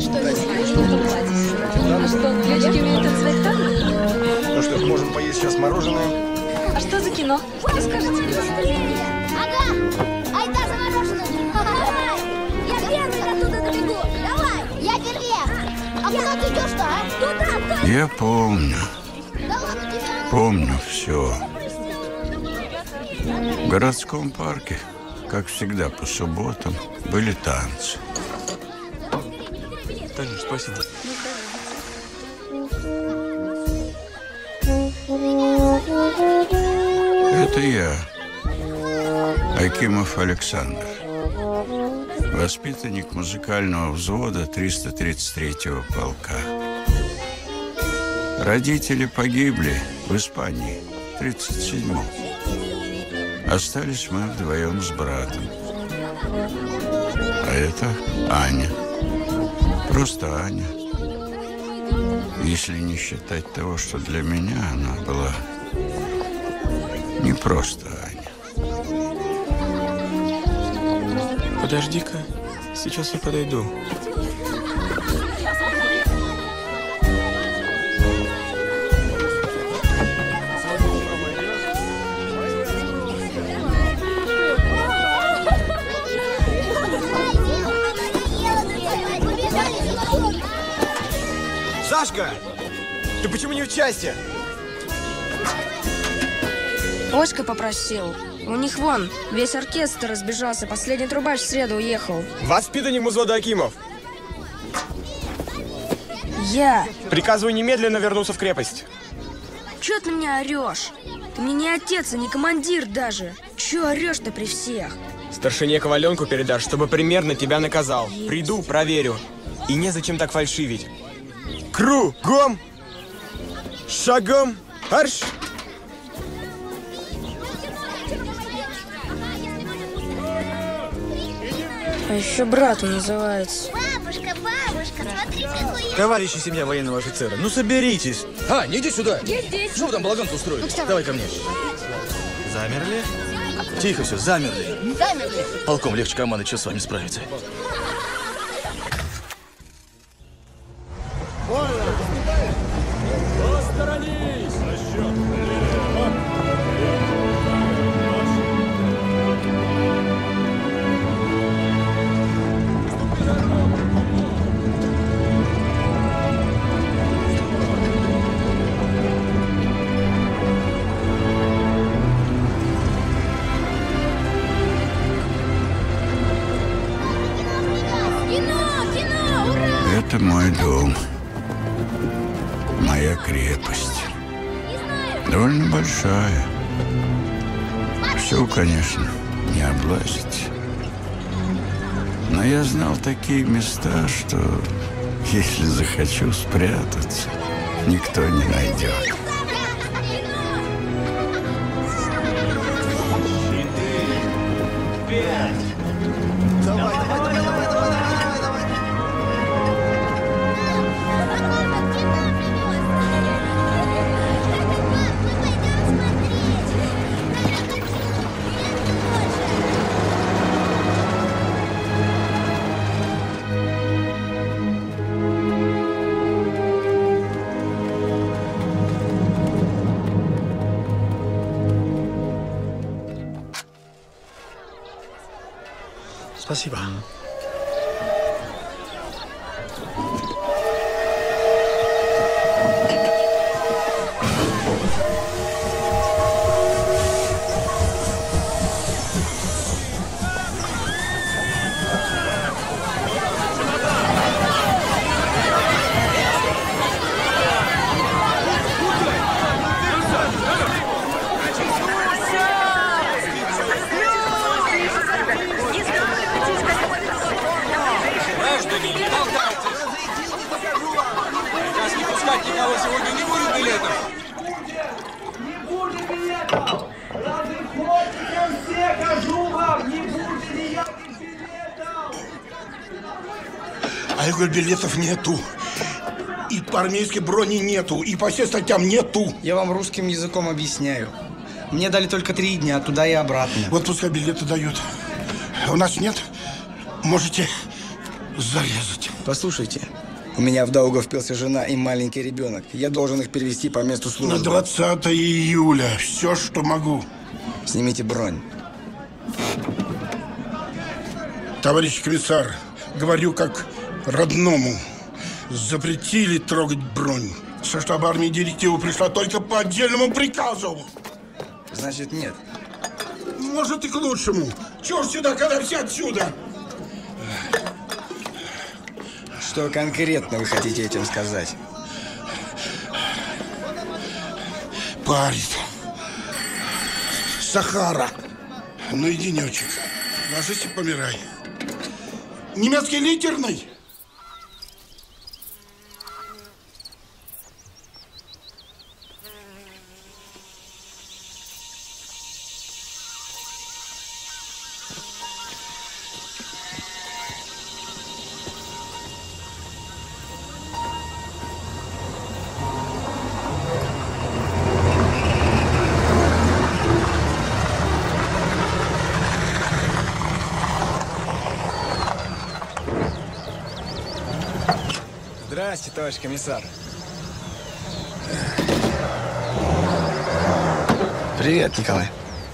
А что, девочки умеют танцевать танго? Ну что, можем поесть сейчас мороженое? А что за кино? Расскажите. Ага! Айда за мороженым! Давай! Я первый оттуда добегу! Давай! Я первее! А куда ты идешь-то, а? Туда! Я помню. Да ладно тебя! Помню все. В городском парке, как всегда по субботам, были танцы. Танюш, спасибо. Это я, Акимов Александр, воспитанник музыкального взвода 333-го полка. Родители погибли в Испании в 1937-м. Остались мы вдвоем с братом. А это Аня. Просто Аня. Если не считать того, что для меня она была не просто Аня. Подожди-ка, сейчас я подойду. Сашка! Ты почему не в части? Оська попросил. У них вон, весь оркестр разбежался. Последний трубач в среду уехал. Воспитанник взвода Акимов. Я. Приказываю немедленно вернуться в крепость. Чё ты на меня орешь? Ты мне не отец, а не командир даже. Чё орешь-то при всех? Старшине Коваленку передашь, чтобы примерно тебя наказал. Приду, проверю. И незачем так фальшивить. Кругом! Шагом! Марш! А еще брату называется. Бабушка, смотри, какой я... Товарищи, семья военного офицера, ну соберитесь. Не иди сюда. Я здесь. Что вы там балаган-то устроили? Давай ко мне. Замерли? Тихо все, замерли. Замерли. Полком легче команды, что с вами справиться. Это мой дом, моя крепость. Довольно большая. Все, конечно, не облазить. Но я знал такие места, что если захочу спрятаться, никто не найдет. Спасибо. Никого сегодня не будет билетов. Не будет билетов! Разыходите все, кажу вам! Не будет никаких билетов! А я говорю, билетов нету. И по армейской броне нету, и по всем статьям нету. Я вам русским языком объясняю. Мне дали только 3 дня, туда и обратно. Вот пускай билеты дают. У нас нет. Можете зарезать. Послушайте, у меня в долгу впился жена и маленький ребенок. Я должен их перевести по месту службы. На 20 июля. Все, что могу. Снимите бронь. Товарищ комиссар, говорю как родному. Запретили трогать бронь. Со штаба армии директива пришла только по отдельному приказу. Значит, нет. Может, и к лучшему. Чего ж сюда, когда все отсюда? Что конкретно вы хотите этим сказать? Парит. Сахара. Ну и денечек. Ложись и помирай. Немецкий литерный? Здрасте, товарищ комиссар. Привет, Николай.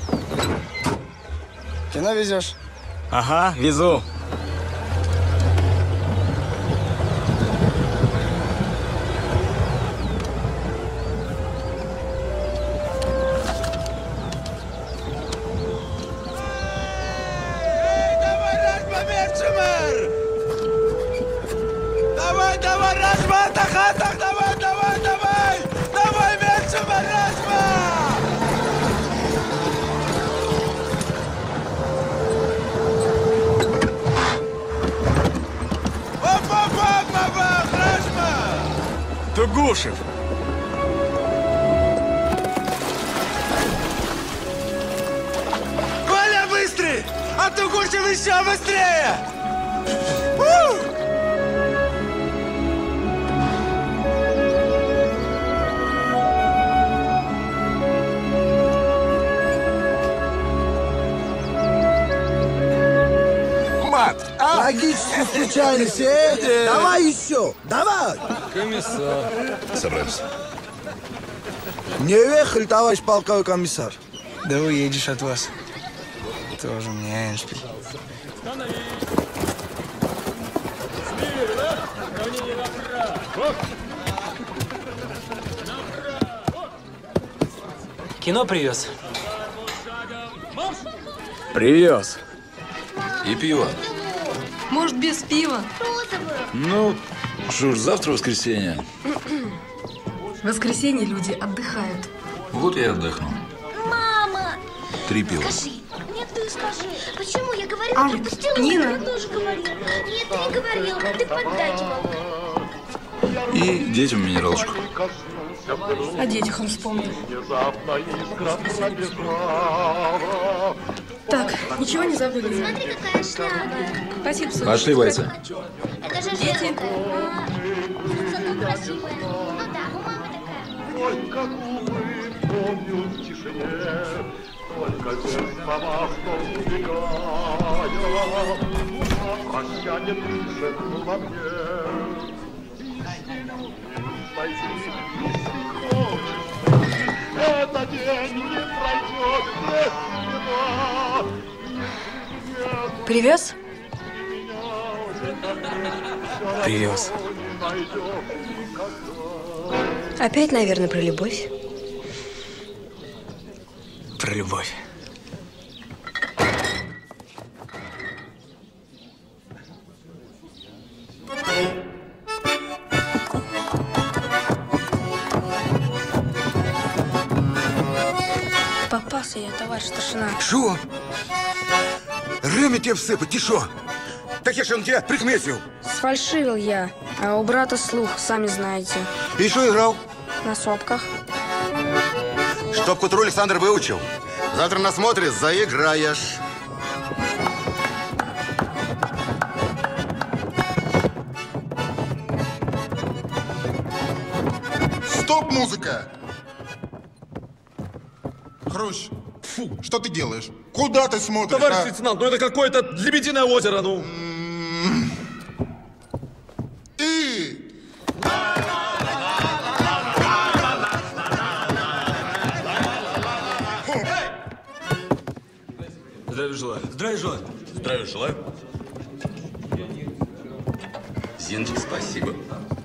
Кино везешь? Ага, везу. Тугушев! Коля, быстрый! А Тугушев еще быстрее! Логически случайность, Давай еще, давай! Комиссар. Собрались. Не уехали, товарищ полковой комиссар. Да уедешь от вас. Тоже мне Эйншпиль. Кино привез. Привез. И пиво. Может, без пива? Ну, что ж, завтра воскресенье. В воскресенье люди отдыхают. Вот я и отдохну. Мама! 3 пива. Скажи, нет, ты скажи. Почему? Я говорила, Аля, пропустила, Нина. я тоже говорила. Нет, ты не говорила, ты поддакивал. И детям минералочку. О детях он вспомнил. Так, ничего не забыли? Смотри, какая шляпа. Спасибо, Соня. Пошли, бойцы. Это же Дети. шляпа. Зато красивая. Ну да, у мамы такая. Только губы помню в тишине, только те слова, что убегая, прощание дышит во мне. Этот день не пройдет без тебя. Привез? Привез. Опять, наверное, про любовь. Про любовь. Попался я, товарищ старшина. Що? Ремі тебе всипать, ти що? Так я ж он тебя прикметил. Сфальшивил я, а у брата слух, сами знаете. И что играл? На сопках. Чтоб к утру Александр выучил. Завтра на смотре заиграешь. Стоп, музыка! Хрущ, фу, что ты делаешь? Куда ты смотришь, Товарищ лейтенант, ну это какое-то Лебединое озеро, ну. Здравия желаю. Здравия желаю. Здравия желаю. Зиночка, спасибо.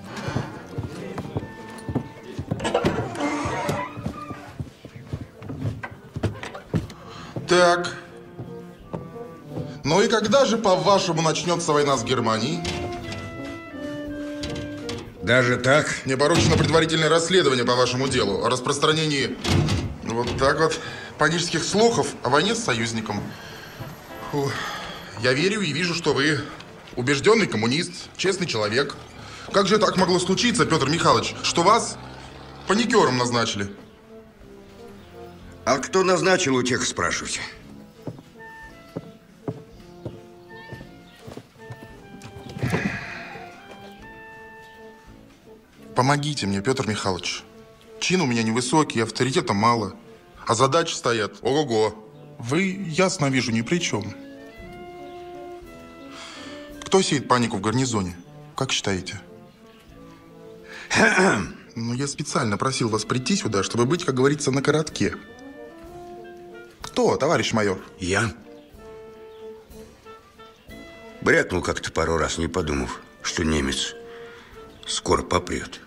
Так. Ну и когда же, по-вашему, начнется война с Германией? Даже так? Мне поручено предварительное расследование по вашему делу о распространении вот так вот панических слухов о войне с союзником. Фу. Я верю и вижу, что вы убежденный коммунист, честный человек. Как же так могло случиться, Петр Михайлович, что вас паникером назначили? А кто назначил, у тех спрашивайте. Помогите мне, Петр Михайлович. Чин у меня невысокий, авторитета мало. А задачи стоят ого-го. Вы, ясно вижу, ни при чем. Кто сеет панику в гарнизоне? Как считаете? Ну, я специально просил вас прийти сюда, чтобы быть, как говорится, на коротке. Кто, товарищ майор? Я? Брякнул как-то пару раз, не подумав, что немец скоро попрет.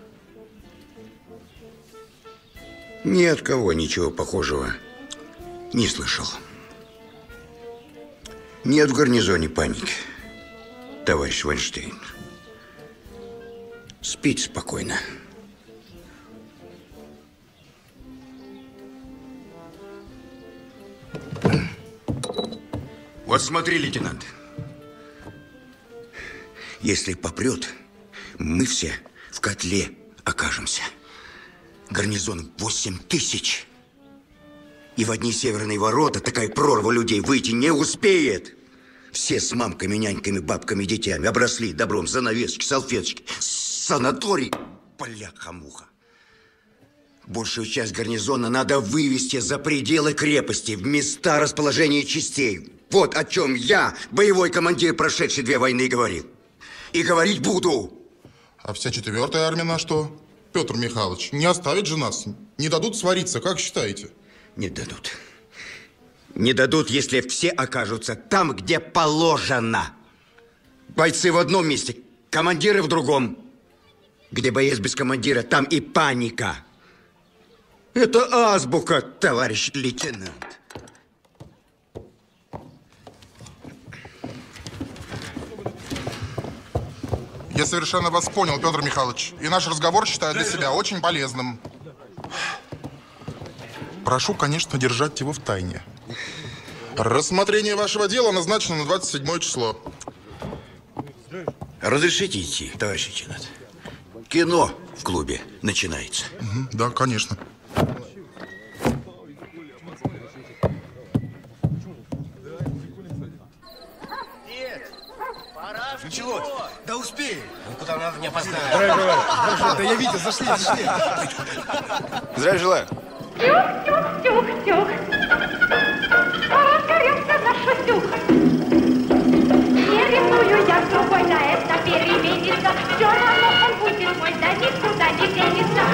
Ни от кого ничего похожего не слышал. Нет в гарнизоне паники, товарищ Вайнштейн. Спите спокойно. Вот смотри, лейтенант. Если попрет, мы все в котле окажемся. Гарнизон 8000. И в одни северные ворота такая прорва людей выйти не успеет. Все с мамками, няньками, бабками, детьми обросли добром, занавесочки, салфеточки. Санаторий, бляха-муха. Большую часть гарнизона надо вывести за пределы крепости, в места расположения частей. Вот о чем я, боевой командир, прошедший 2 войны, говорил. И говорить буду. А вся 4-я армия на что? Петр Михайлович, не оставят же нас? Не дадут свариться, как считаете? Не дадут. Не дадут, если все окажутся там, где положено. Бойцы в одном месте, командиры в другом. Где боец без командира, там и паника. Это азбука, товарищ лейтенант. Я совершенно вас понял, Петр Михайлович. И наш разговор считаю для себя очень полезным. Прошу, конечно, держать его в тайне. Рассмотрение вашего дела назначено на 27 число. Разрешите идти, товарищ лейтенант? Кино в клубе начинается. Да, конечно. Ничего, да успеем. Ну, куда надо, не опоздать. Здравия желаю. Да я Витя, зашли. Здравия желаю. Тюх-тюх-тюх-тюх. Разгорелся наш утюг. Не ревную я с другой, на это переменится. Все равно он будет мой, да никуда не денется.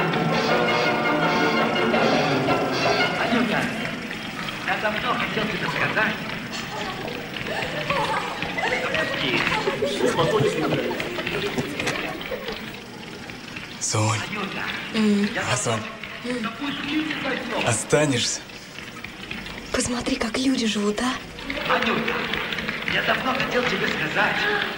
Анюта, я давно хотел тебе сказать. Сонь. Асан. Останешься? Посмотри, как люди живут, а? Анюта, я давно хотел тебе сказать.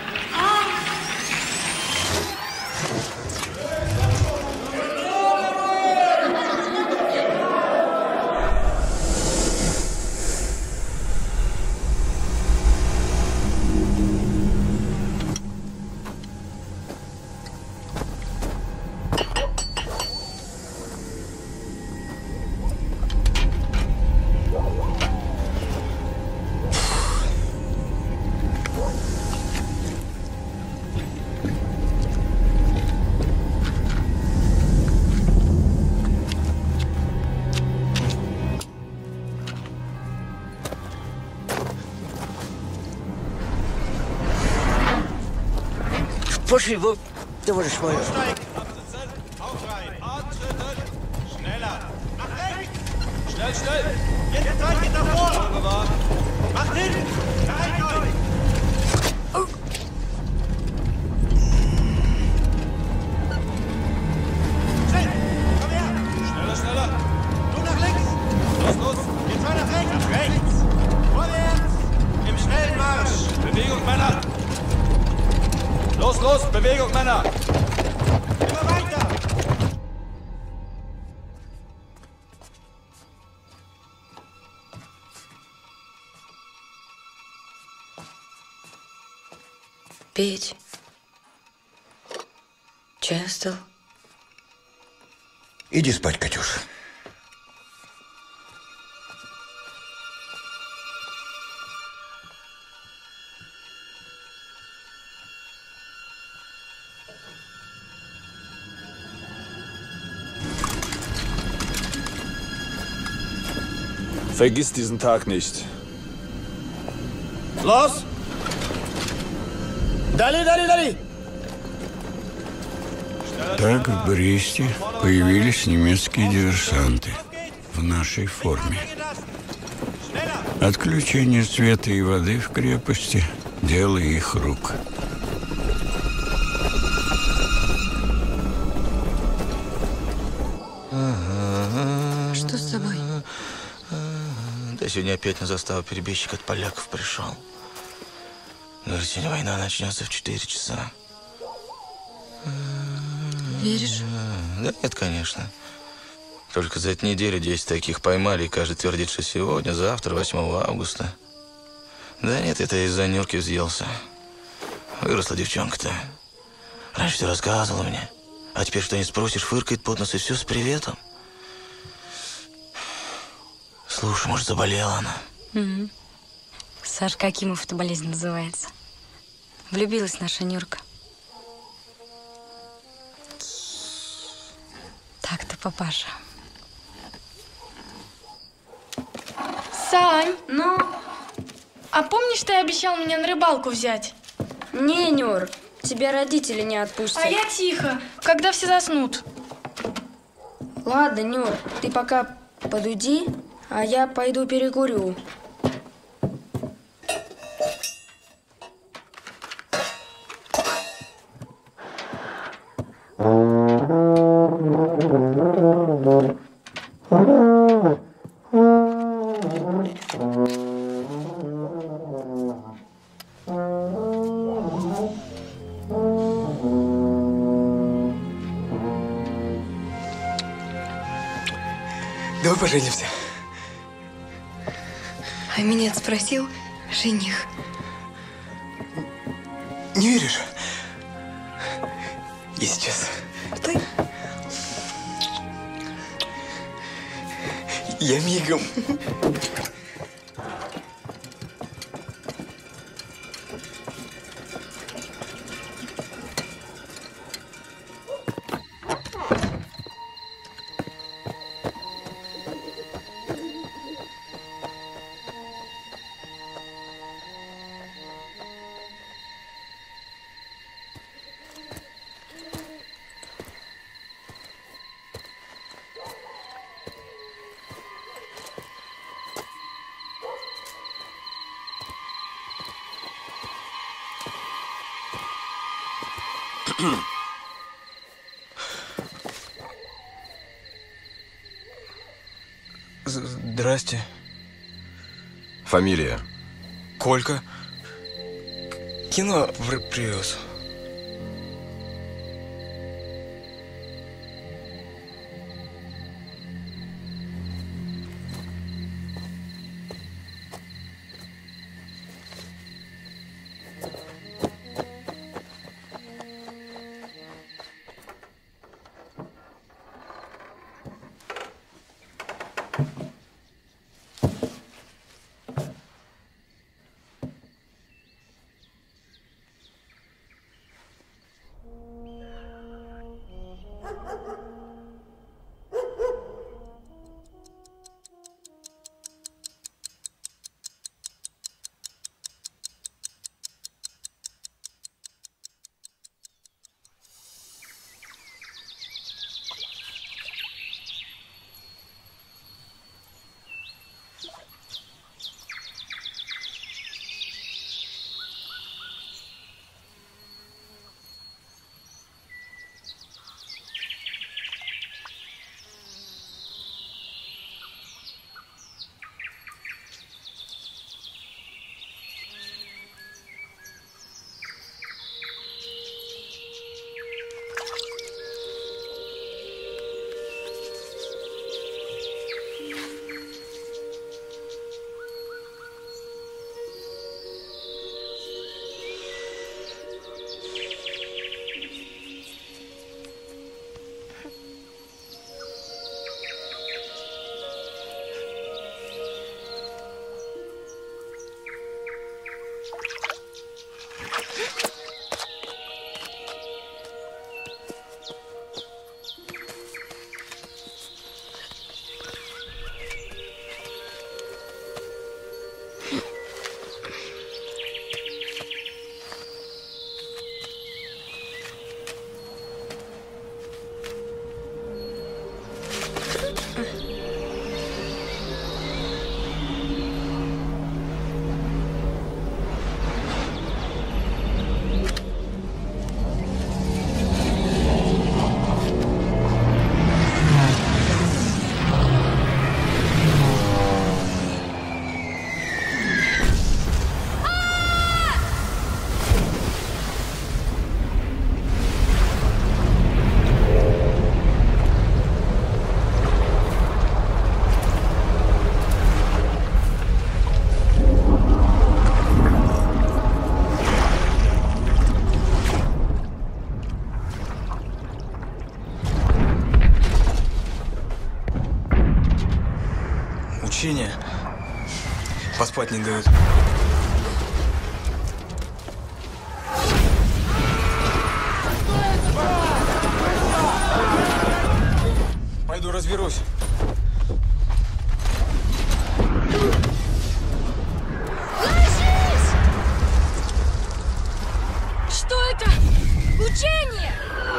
Пошли, вот, товарищ майор. Schnell, schnell! Jetzt halt davor! Mach Schneller, schneller. Du nach links. Los, los. Jetzt mal nach rechts. Rechts. Vorwärts. Im schnellen Marsch. Bewegung, Männer. Los, los. Bewegung, Männer. Immer weiter. Петь. Чай остыл? Иди спать, Катюша. Vergiss diesen Tag nicht. Los! Дали, дали, дали! Так в Бресте появились немецкие диверсанты в нашей форме. Отключение света и воды в крепости – дело их рук. Что с тобой? Да сегодня опять на заставу перебежчик от поляков пришел. Говорит, сегодня война начнется в 4 часа. Веришь? Да нет, конечно. Только за эту неделю 10 таких поймали, и каждый твердит, что сегодня, завтра, 8 августа. Да нет, это я из-за Нюрки взъелся. Выросла девчонка-то. Раньше все рассказывала мне. А теперь что не спросишь, фыркает под нос, и все с приветом. Слушай, может, заболела она? Угу. Сашка Акимов эта болезнь называется. Влюбилась наша Нюрка. Так-то, папаша. Сань, ну? А помнишь, ты обещал меня на рыбалку взять? Не, Нюр, тебя родители не отпустят. А я тихо, когда все заснут. Ладно, Нюр, ты пока подуйди, а я пойду перекурю. Давай поженимся. А меня спросил жених. Не веришь? И сейчас. Стой. Я мигом. Здрасте. Фамилия? Колька. Кино привез. Поспать не дают. Пойду разберусь. Ложись! Что это? Учение!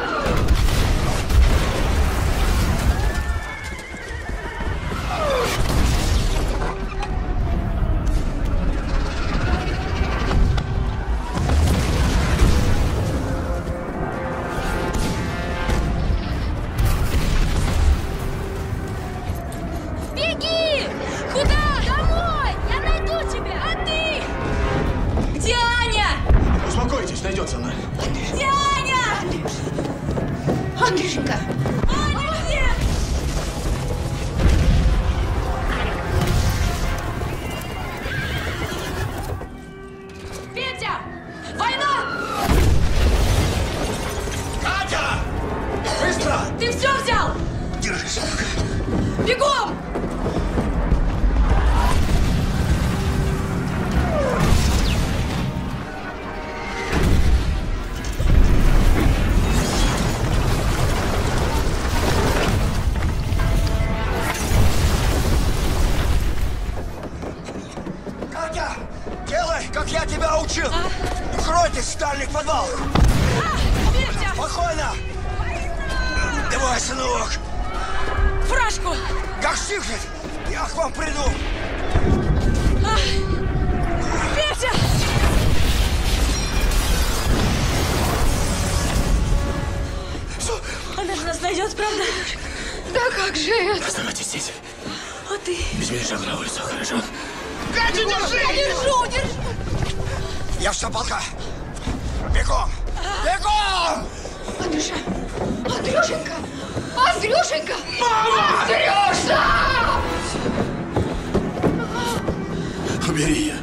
Беги! Куда? Домой! Я найду тебя! А ты? Где Аня? Успокойтесь, найдется она. Где Аня? Андрюшенька! Аня где? Петя! Война! Катя! Быстро! Ты все взял? Держись. Бегом! Катя! Делай, как я тебя учил! Укройтесь в стальных подвалах! Петя! Спокойно! Давай, сынок! Фуражку! Как стихнет, я к вам приду! Петя! Она же нас найдет, правда? Да как же это? Оставайтесь здесь. А ты? Без меня шагу на улицу, хорошо? Катя, держи! Я держу! Я в полка! Бегом! Бегом! Андрюша! Андрюшенька! Андрюшенька! Мама! Андрюша! Убери ее.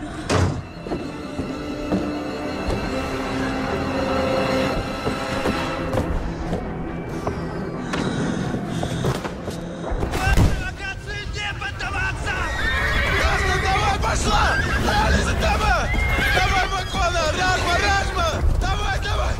Давай, пошла! Алиса, давай! Давай, Макона! Ражма! Давай, давай!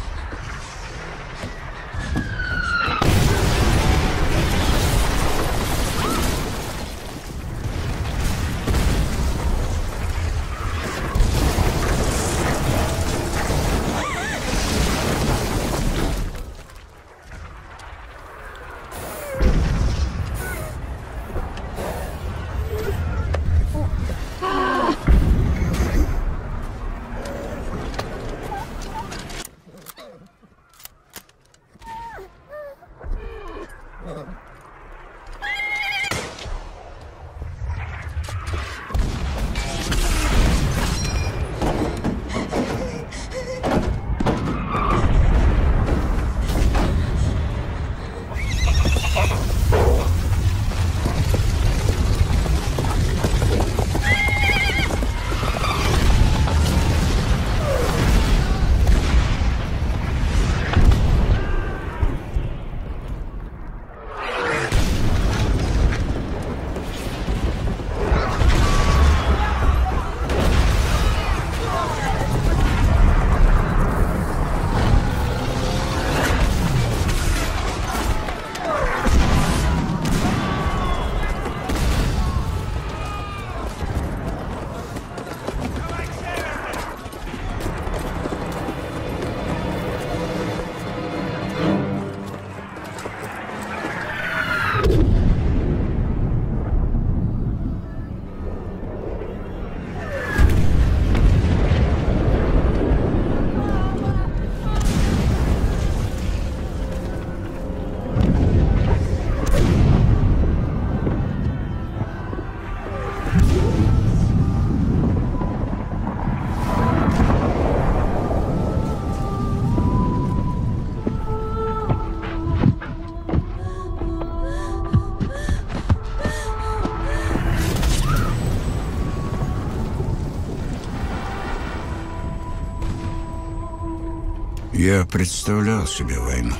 Я представлял себе войну,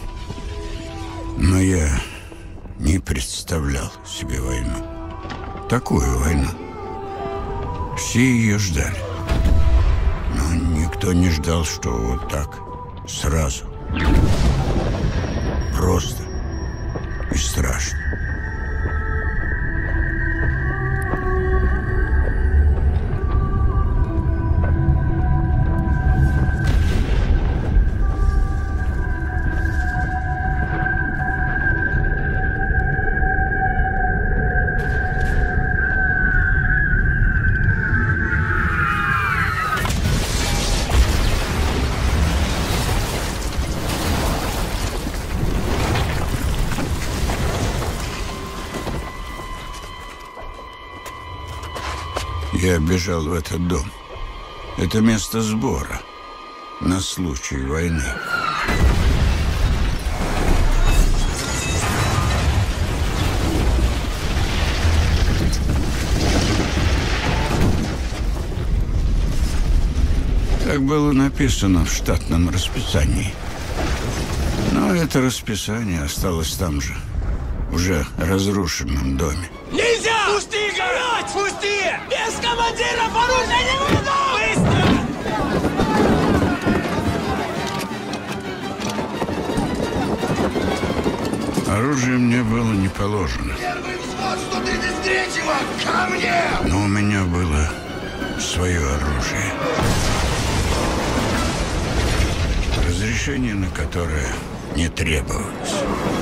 но я не представлял себе войну. Такую войну. Все ее ждали. Но никто не ждал, что вот так, сразу. Просто и страшно. Я бежал в этот дом. Это место сбора на случай войны. Так было написано в штатном расписании. Но это расписание осталось там же, уже разрушенном доме. Нельзя! Пусти, город! Пусти! Без командиров оружия не буду! Быстро! Оружие мне было не положено. Первый взвод 133-го! Ко мне! Но у меня было свое оружие. Разрешение на которое не требовалось.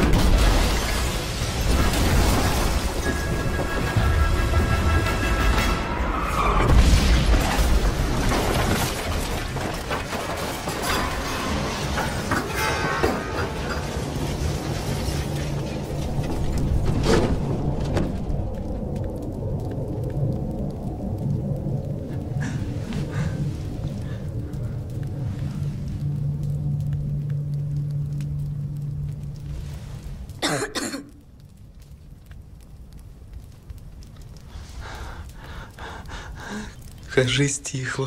Кажись, стихло.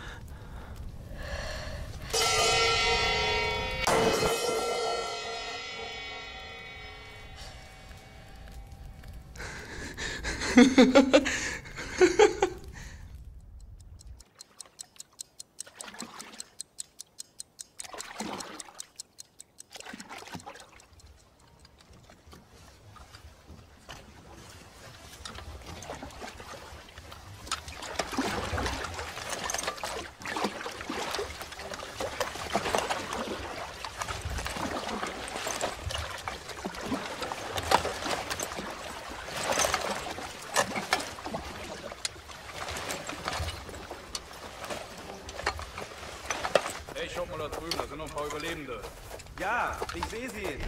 Hey, schaut mal da drüben, da sind noch ein paar Überlebende. Ja, ich sehe sie.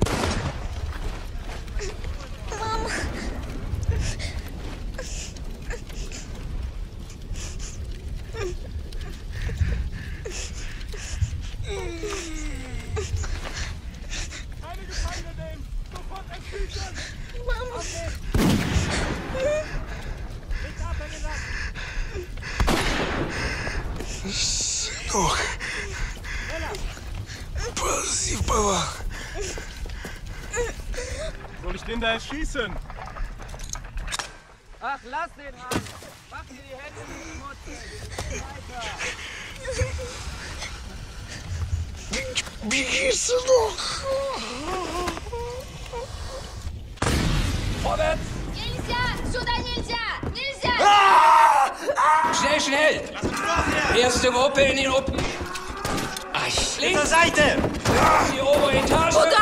Мама. Einige Feinde nehmen! Sofort entschließen! Мама. Nicht abhängen lassen! Сынок, ползи в полах. Soll ich den da erschießen? Ach, lass den an! Mach dir die Hände nicht schmutzig! Weiter! Беги, сынок. Vorwärts! Нельзя! Сюда нельзя! Нельзя! Schnell, schnell! Erste Gruppe in den Open. Links! Zur Seite! Die obere Etage! Куда?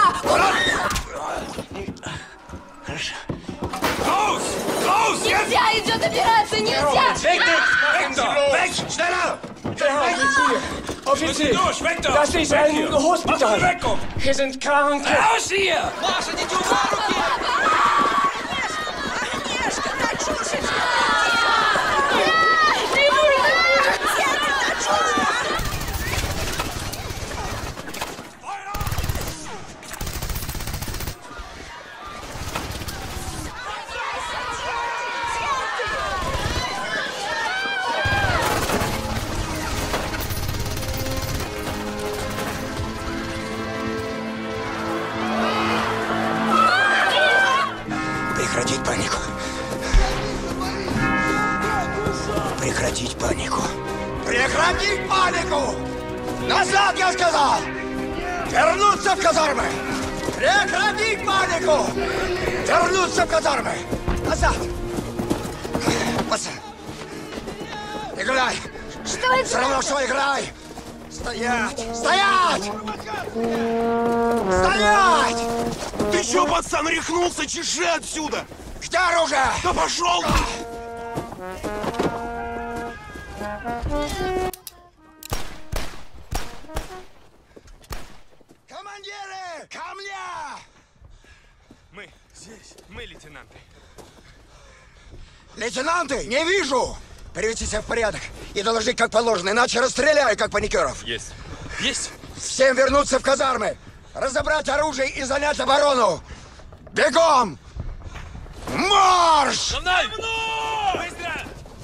Raus! Raus! Нельзя! Идет операция! Нельзя! Weg! Weg da! Weg! Schneller! Offizier, durch! Weg da! das ist ein Hospital. Weg! Hier sind Kranke. Raus hier! Маша, не Мама! я сказал! Вернуться в казармы! Прекратить панику! Вернуться в казармы! Назад! Пацан! Играй! Что играть? Все равно, что играй! Стоять! Стоять! Стоять! Ты чё, пацан, рехнулся? Чеши отсюда! Где оружие? Да пошел! Командиры! Ко мне! Мы здесь. Мы лейтенанты. Лейтенанты, не вижу! Приведите себя в порядок и доложить как положено, иначе расстреляю, как паникеров. Есть. Есть! Всем вернуться в казармы, разобрать оружие и занять оборону! Бегом! Марш! За мной! Быстро!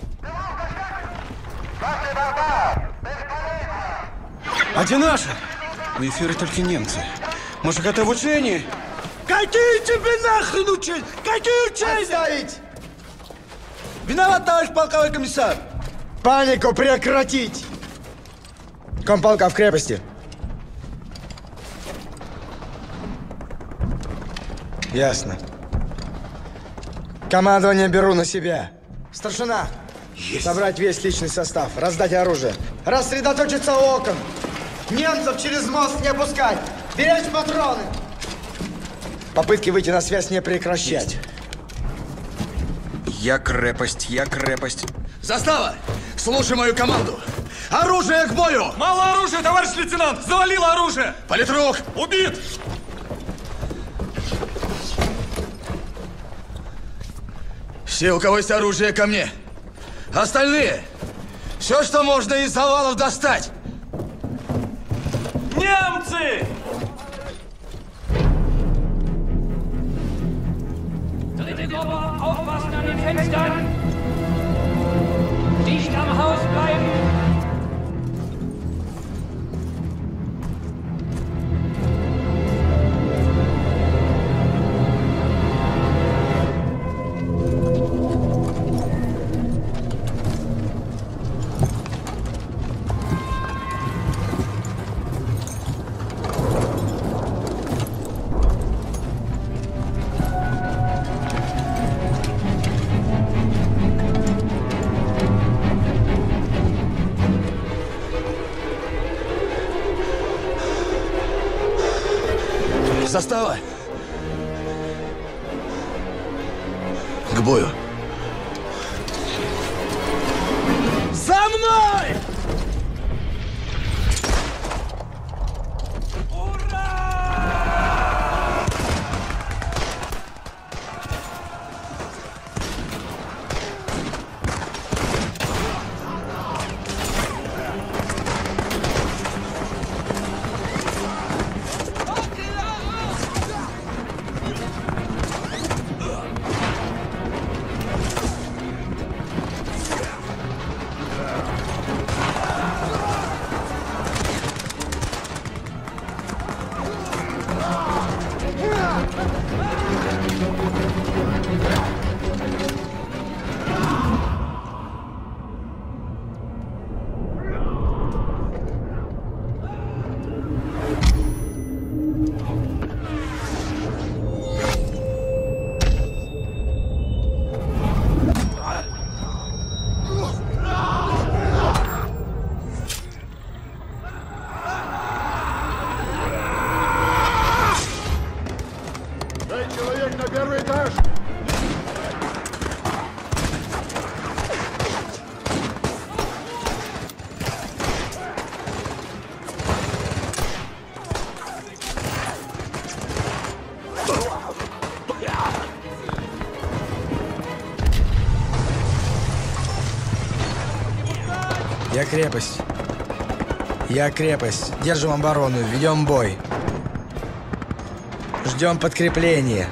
А где наши? В эфире только немцы. Может, это в учении? Какие тебе нахрен учения? Какие учения? Отставить! Виноват, товарищ полковой комиссар! Панику прекратить! Комполка в крепости. Ясно. Командование беру на себя. Старшина, собрать весь личный состав, раздать оружие, рассредоточиться у окон, немцев через мост не опускать, беречь патроны. Попытки выйти на связь не прекращать. Я крепость, я крепость. Застава! Слушай мою команду! Оружие к бою! Мало оружия, товарищ лейтенант! Завалило оружие! Политрук! Убит! Все, у кого есть оружие, ко мне. Остальные! Все, что можно из завалов достать! Немцы! Dritte Gruppe, aufpassen an den Fenstern! Dicht am Haus bleiben! Застава! К бою! За мной! Я крепость. Я крепость. Держим оборону, ведем бой. Ждем подкрепления.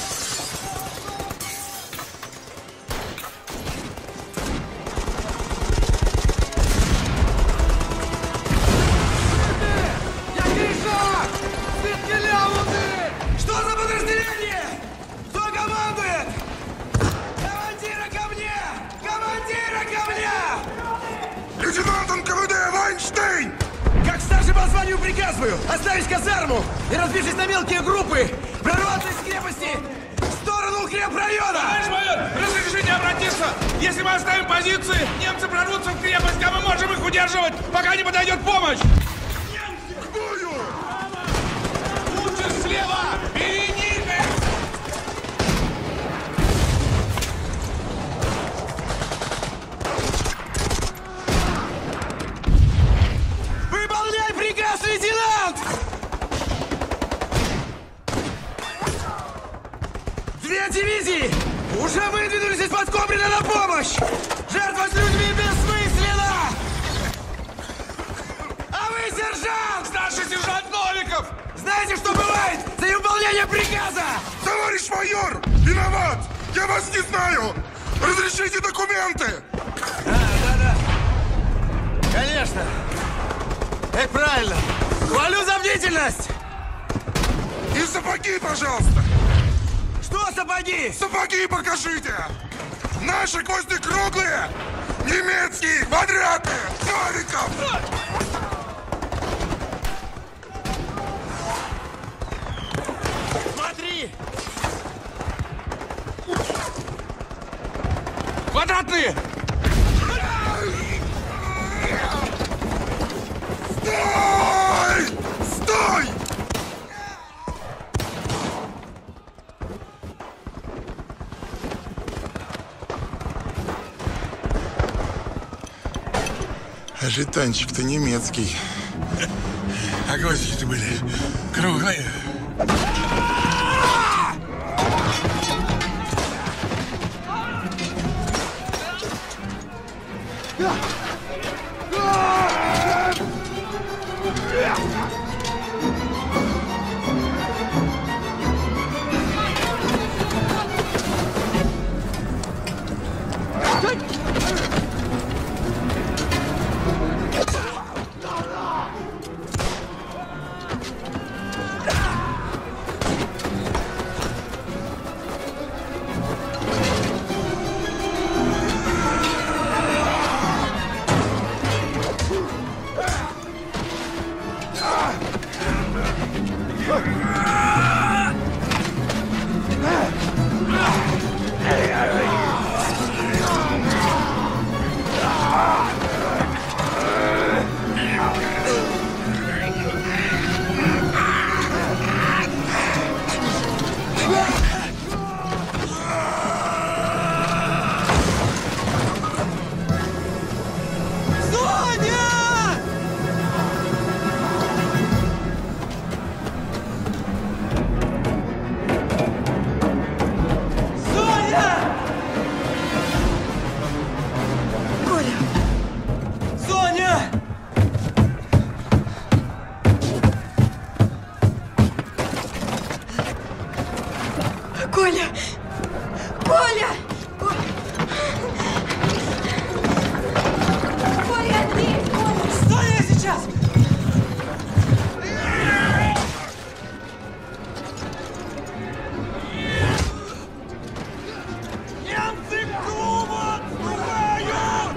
Что за подразделение? Кто командует? Командира ко мне! Командира ко мне! Лейтенант НКВД Вайнштейн! Как старший по званию приказываю оставить казарму и, разбившись на мелкие группы, прорваться из крепости в сторону укрепрайона! Товарищ майор, разрешите обратиться? Если мы оставим позиции, немцы прорвутся в крепость, а мы можем их удерживать, пока не подойдет помощь! Немцы! К бою! Лучше слева! Переникай! Выполняй приказ, лейтенант! Две дивизии уже выдвинулись из-под Кобрина на помощь! Жертва с людьми бессмысленно! А вы, сержант! Старший сержант Новиков! Знаете, что бывает за невыполнение приказа? Товарищ майор, виноват! Я вас не знаю! Разрешите документы! Да. Конечно. Это правильно. Хвалю за бдительность! И сапоги, пожалуйста! Что сапоги? Сапоги покажите! Наши гвозди круглые! Немецкие, квадратные! Новиков! Смотри! Квадратные! Стой! Стой! А жетончик-то немецкий. А гвозди-то были круглые. Коля! Коля! Коля, ты! Стой, я сейчас! Немцы в клубу отступают!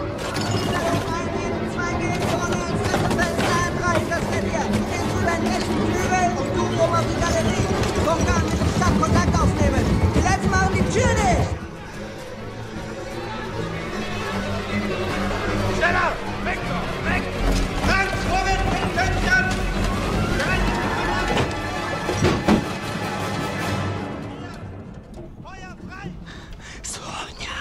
Kontakt aufnehmen! Die letzten Mal die Tür nicht! Schneller! Weg! Weg! Ganz vorwärts! Pünktchen! Feuer frei! Соня!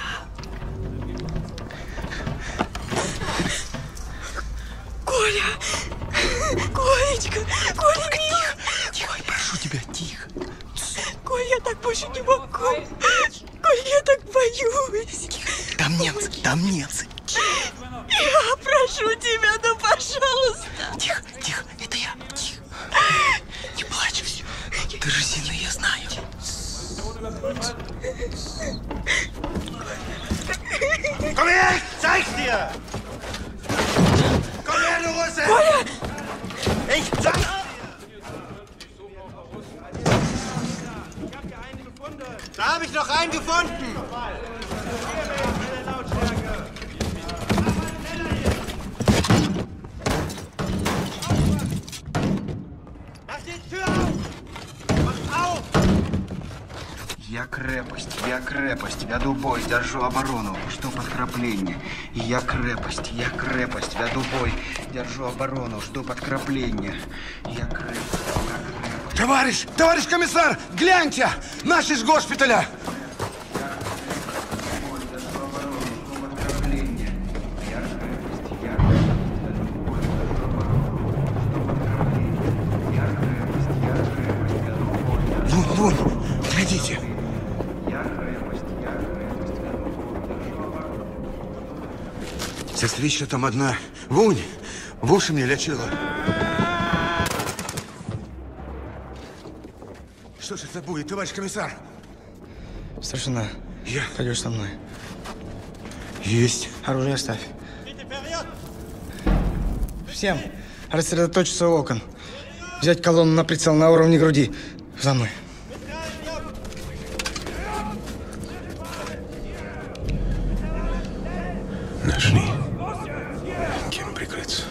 Коля! Колечка! Коля, милый! Тихо, прошу тебя, тихо! Коль, я так больше не могу. Коль, я так боюсь. Там немцы, там немцы. Я прошу тебя, ну пожалуйста. Тихо, тихо, это я. Тихо. Не плачь. Ты же сильный, я знаю. Komm her, ich zeig's dir! Komm her, du Russe! Коля! Ich zeig's dir! Da habe ich noch einen gefunden! Я крепость, веду бой, держу оборону, жду подкрепления. Я крепость, веду бой, держу оборону, жду подкрепления. Я крепость. Товарищ комиссар, гляньте! Наши из госпиталя! Вон, глядите. Сестричка там одна. Вунь, в уши мне лечила. Что же это будет, товарищ комиссар? Старшина, пойдешь со мной. Есть. Оружие оставь. Всем рассредоточиться у окон. Взять колонну на прицел на уровне груди. За мной. Нашли. Кем прикрыться?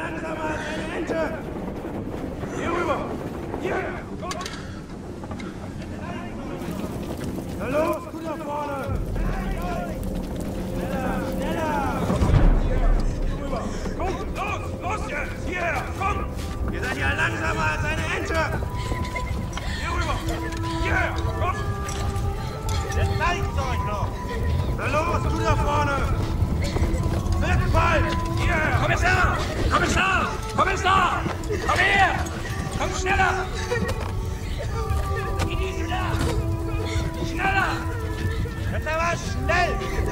Ihr seid ja langsamer als eine Ente! Hier rüber! Hier! Komm! Jetzt zeigt's euch noch! Na los, du da vorne! Wegfall! Hier! Kommissar! Kommissar! Kommissar! Komm her! Komm schneller! Iди сюда! Schneller! Jetzt aber schnell!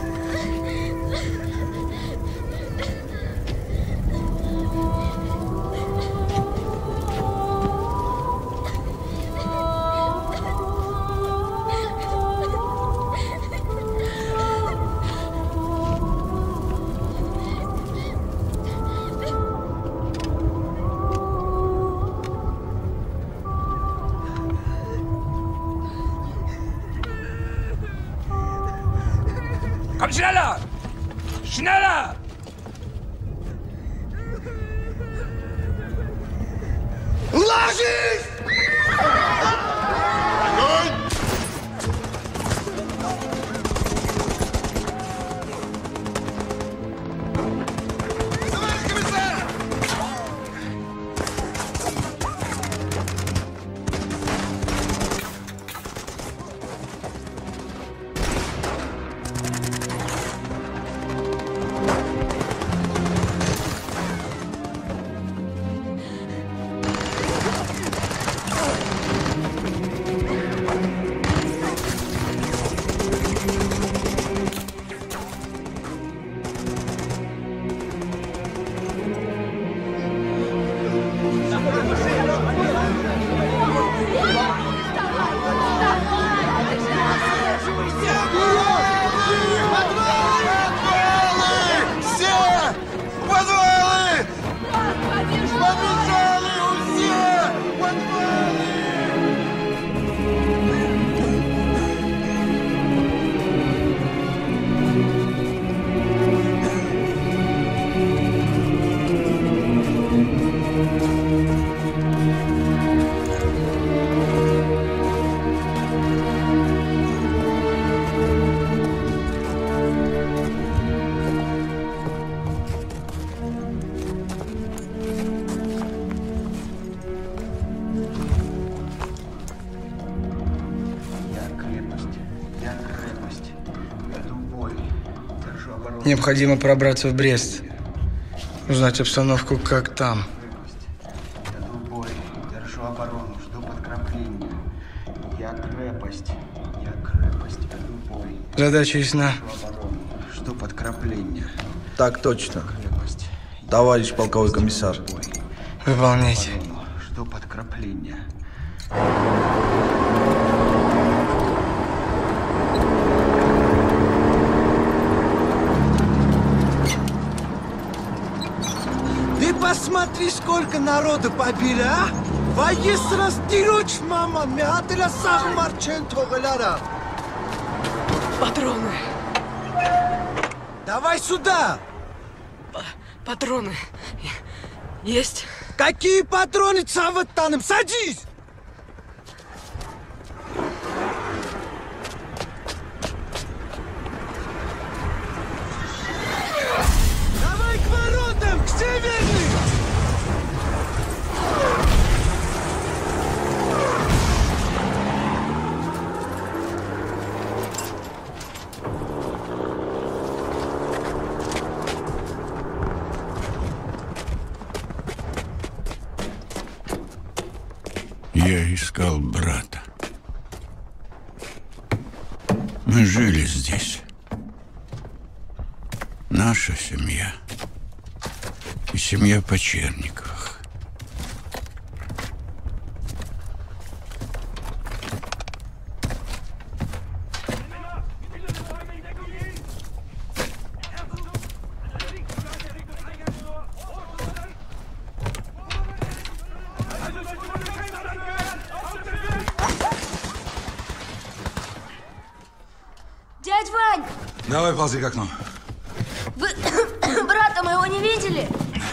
Komm schneller! Schneller! Ложись! Необходимо пробраться в Брест. Узнать обстановку, как там. Держу оборону, жду подкрепления. Я крепость, веду бой. Задача ясна. Жду подкрепления. Так точно. Товарищ полковой комиссар. Выполняйте. Жду подкрепления. Ты посмотри, сколько народу побили, а? Воесрас тироч, мама, мятыля сахмарчен тогаляра. Патроны. Давай сюда. Патроны. Есть. Какие патроны цаваттаным? Садись! Я искал брата. Мы жили здесь. Наша семья. И семья Почерниковых. Дядь Вань, Давай ползи к окну. вы брата моего не видели?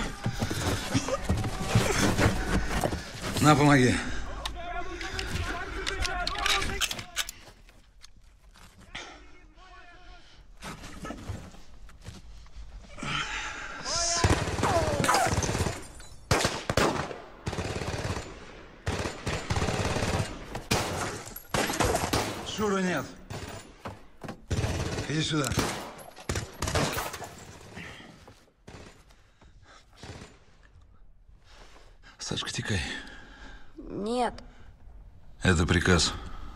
На, помоги. Шуры нет. Иди сюда. Сашка, текай. Нет. Это приказ.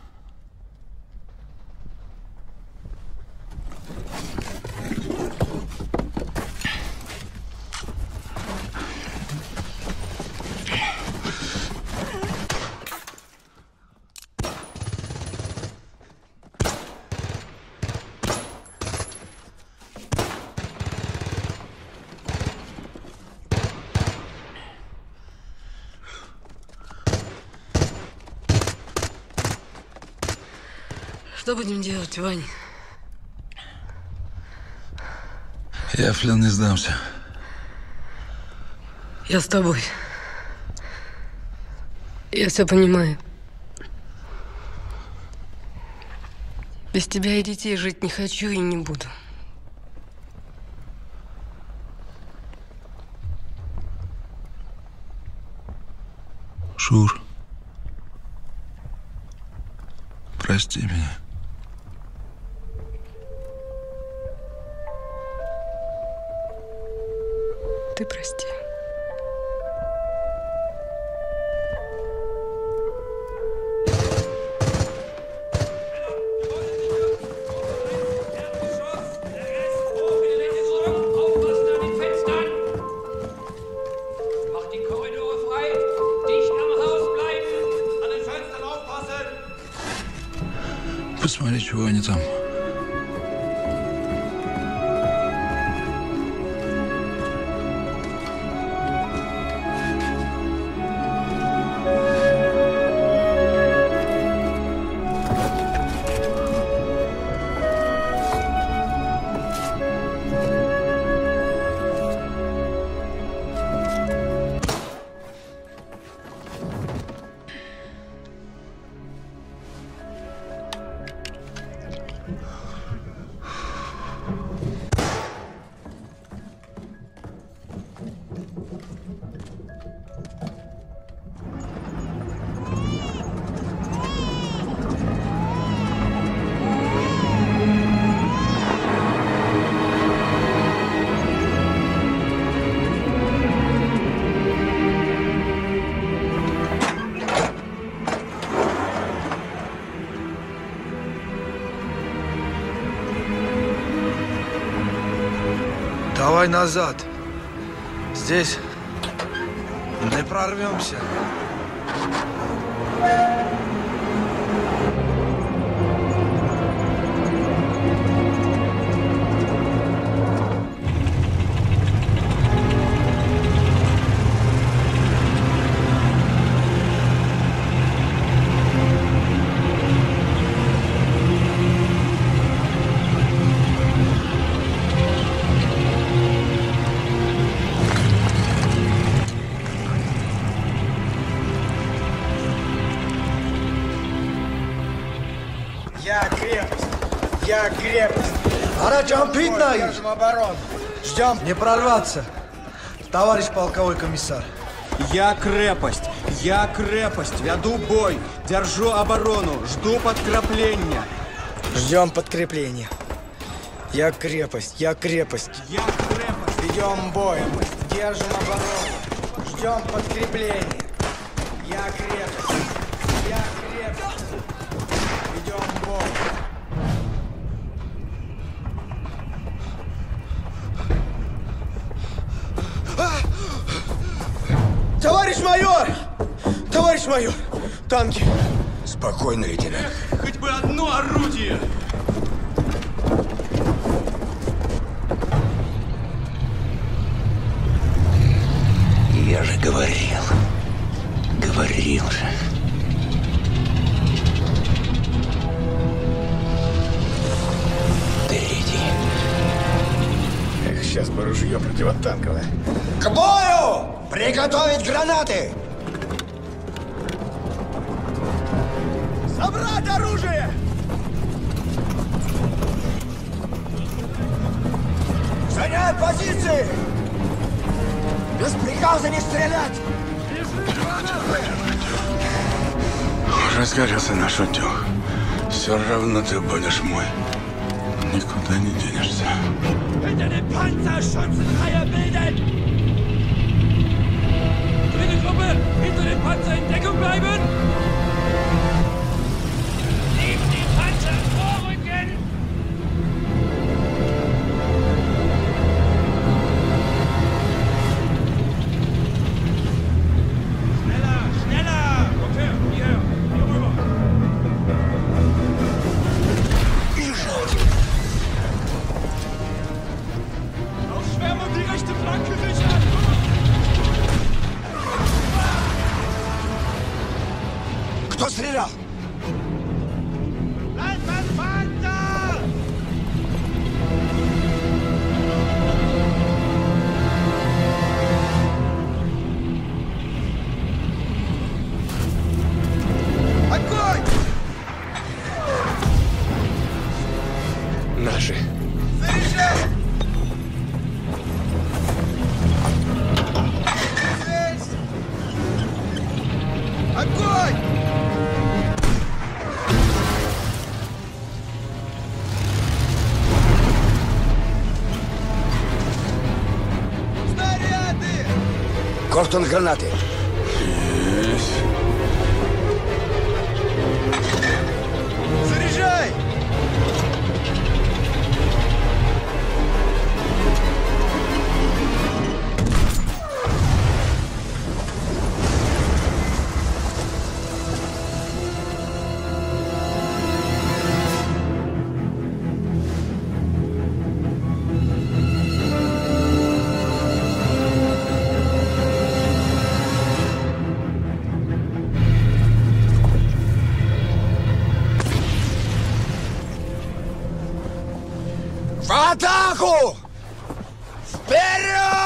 Что будем делать, Вань? Я в плен не сдамся. Я с тобой. Я все понимаю. Без тебя и детей жить не хочу и не буду. Шур, прости меня. Ты прости. Посмотри, чего они там. Давай назад. Здесь не прорвемся. Я крепость. Арачам Питнай! Держим оборону. Ждем. Не прорваться, товарищ полковой комиссар. Я крепость, веду бой, держу оборону, жду подкрепления. Ждем подкрепления. Я крепость. Ведем бой, держим оборону. Ждем подкрепления. Я крепость. Товарищ майор, танки. Спокойно, лейтенант. Хоть бы одно орудие. Я же говорил. Говорил же. Впереди. Эх, сейчас бы ружье противотанковое. К бою! Приготовить гранаты! Собрать оружие! Занять позиции! Без приказа не стрелять! Разгорелся наш утюг. Все равно ты будешь мой. Никуда не денешься. Hinter dem Panzer Schützenreihe bilden! Dritte Gruppe, hinter dem Panzer in Deckung bleiben! Neben dem Panzer vorrücken! Schneller, schneller! Okay, hier rüber! Aufschwärmen die rechte Flanke sichern! Кто стрелял? Landmann-Panzer! Огонь! Наши. Заряжай! Огонь! Снаряды! Кортон гранаты. Есть. Заряжай! В атаку! Вперед!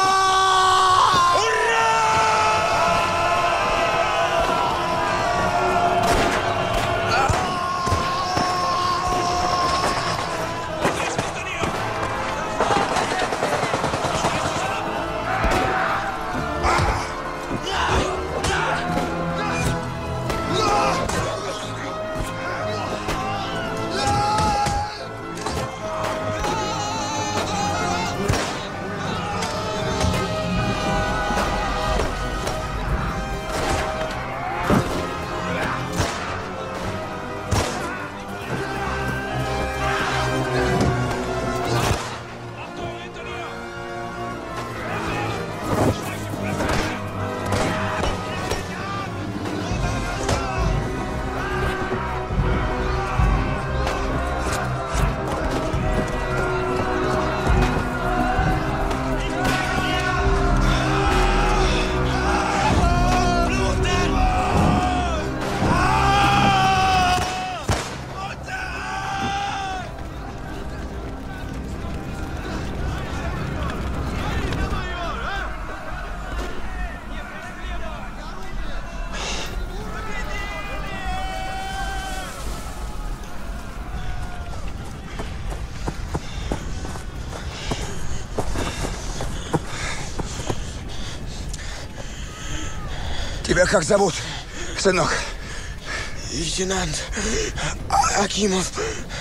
Тебя как зовут, сынок? Лейтенант Акимов.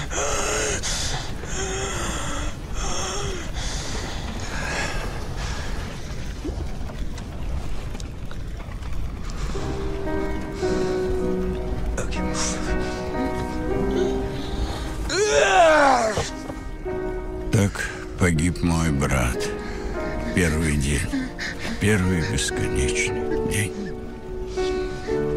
Так погиб мой брат. Первый день. Первый бесконечный день.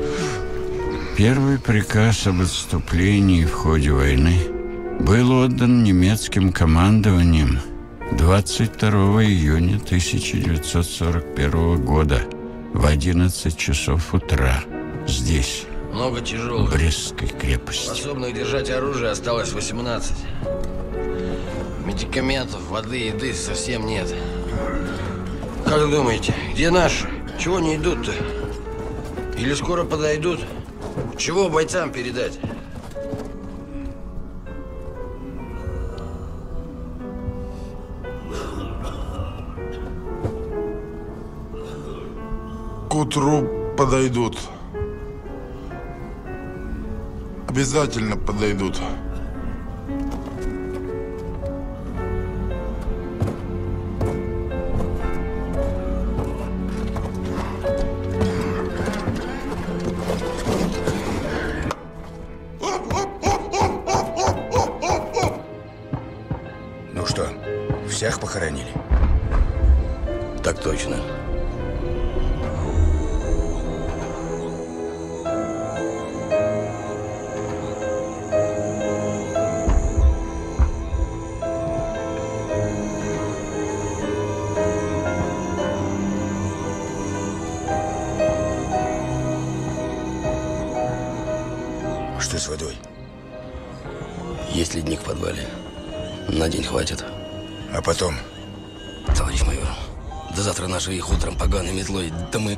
Первый приказ об отступлении в ходе войны был отдан немецким командованием 22 июня 1941 года в 11 часов утра здесь, Много тяжелых. в Брестской крепости. Способных держать оружие осталось 18. Медикаментов, воды, еды совсем нет. Как думаете, где наши? Чего не идут-то? Или скоро подойдут? Чего бойцам передать? К утру подойдут. Обязательно подойдут. Ну что, всех похоронили? Так точно. Что с водой? Есть ледник в подвале. На день хватит. А потом? Товарищ майор, до завтра наши их утром поганой метлой. Да мы...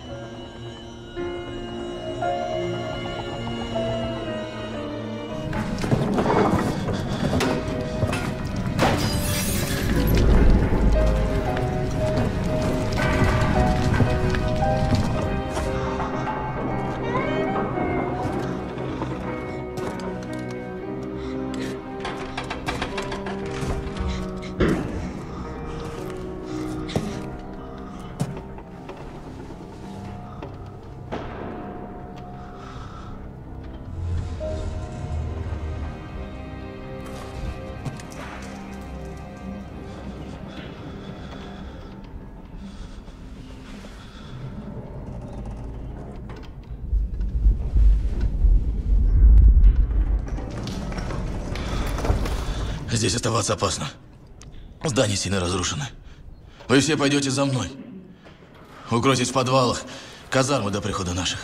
Здесь оставаться опасно. Здания сильно разрушены. Вы все пойдете за мной. Укройтесь в подвалах, казармы до прихода наших.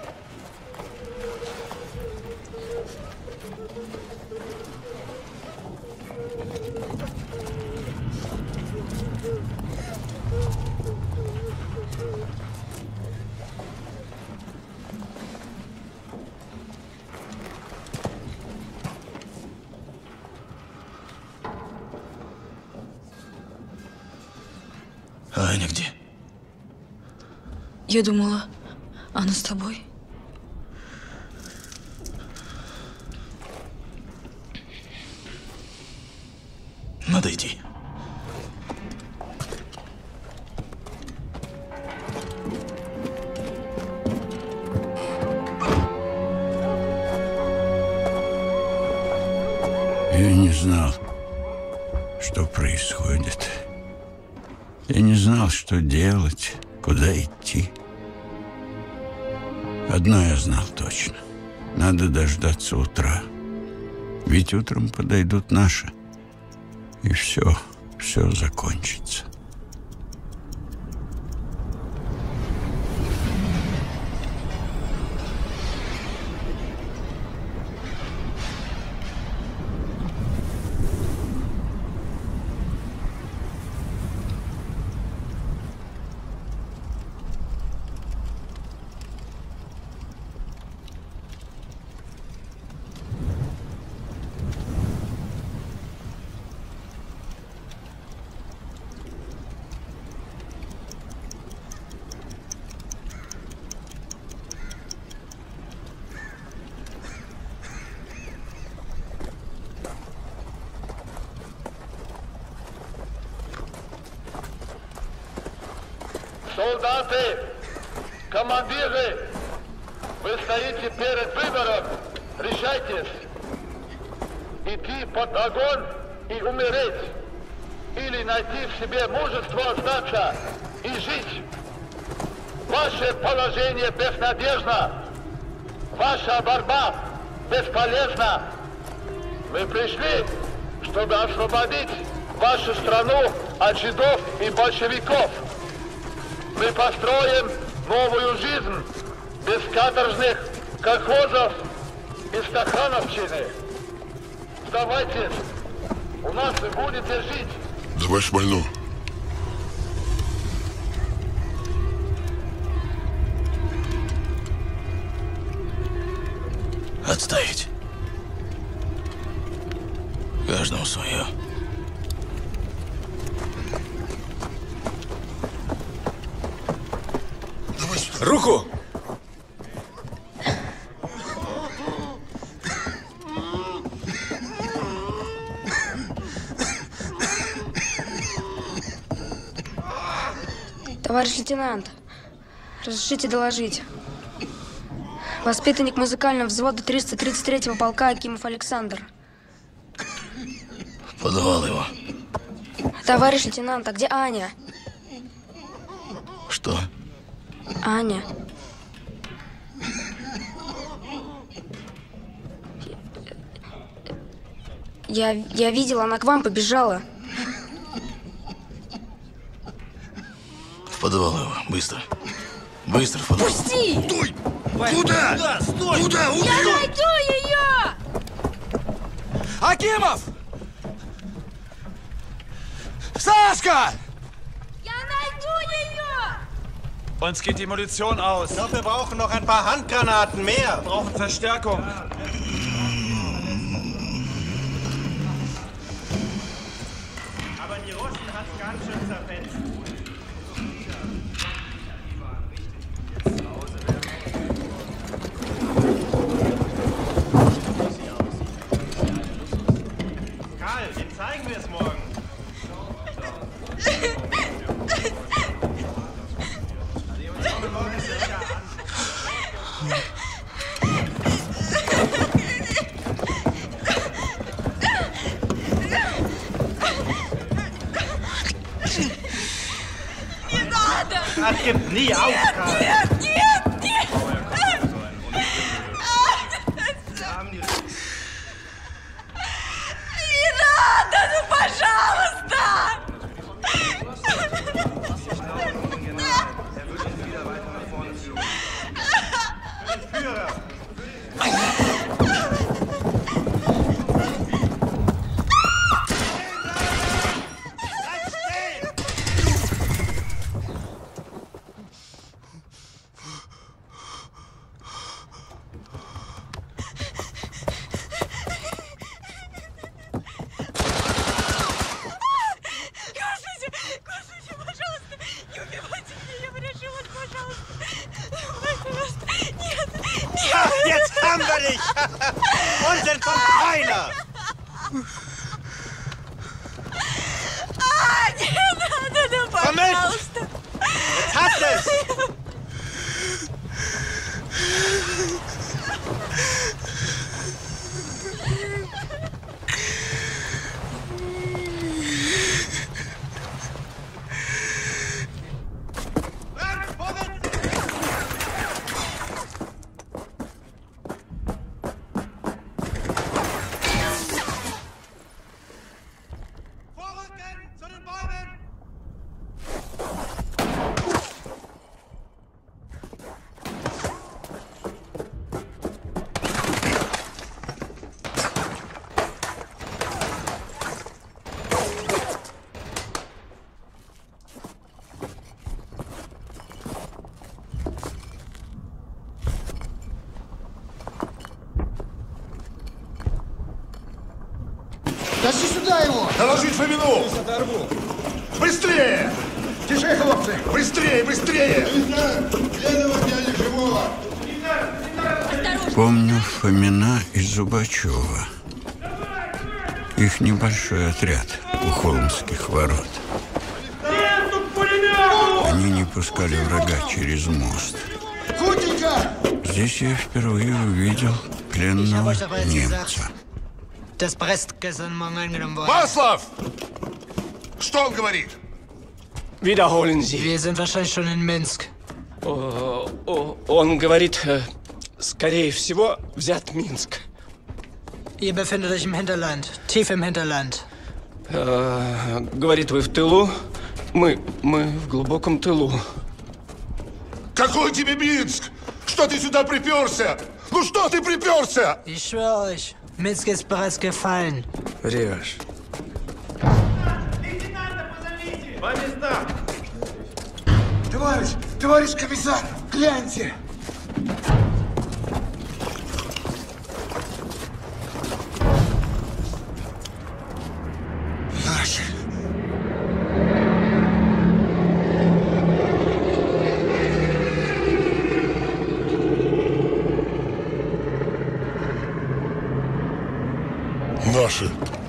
А Аня где? Я думала, она с тобой. Надо идти. Я не знал, что происходит. Я не знал, что делать, куда идти. Одно я знал точно. Надо дождаться утра. Ведь утром подойдут наши. И все закончится. Солдаты, командиры, вы стоите перед выбором. Решайтесь. Идти под огонь и умереть. Или найти в себе мужество сдаться и жить. Ваше положение безнадежно. Ваша борьба бесполезна. Мы пришли, чтобы освободить вашу страну от жидов и большевиков. Мы построим новую жизнь без каторжных колхозов и стахановщины. Сдавайтесь, у нас вы будете жить. Давай шмальну. Отставить. Каждому свое. Руку! Товарищ лейтенант, разрешите доложить. Воспитанник музыкального взвода 333-го полка Акимов Александр. В подвал его. Товарищ лейтенант, а где Аня? Что? Аня. Я видела, она к вам побежала. В подвал его, быстро. Быстро в подвал. Пусти! Стой! Куда? Куда? Стой! Куда? Я найду ее! Акимов! Сашка! Я найду ее! Uns geht die Munition aus. Ich glaube, wir brauchen noch ein paar Handgranaten mehr. Wir brauchen Verstärkung. Aber die Russen hat es ganz schön zerfetzt. Karl, den zeigen wir es morgen. Не надо! Das gibt nie auf, Karl. Нет, нет, нет! Не надо, ну пожалуйста! Jetzt haben wir dich! Unsinn von keiner! Не надо, ну пожалуйста! Jetzt hast du es! Тащи сюда его! Доложить Фомину! Быстрее! Тише, хлопцы! Быстрее, быстрее! Следователь живого! Помню Фомина и Зубачева. Их небольшой отряд у Холмских ворот. Они не пускали врага через мост. Здесь я впервые увидел пленного немца. Das Brest gestern Morgen eingenommen worden. Маслов! Что он говорит? Wiederholen Sie. Wir sind wahrscheinlich schon in Minsk. Он говорит, Скорее всего, взят Минск. Ihr befindet euch im Hinterland, tief im Hinterland. Говорит, вы в тылу? Мы в глубоком тылу. Какой тебе Минск? Что ты сюда приперся? Ну что ты приперся? Ich schwöre euch, Minsk ist bereits gefallen. Врешь. По местам! Товарищ комиссар, гляньте! Наши. Наши.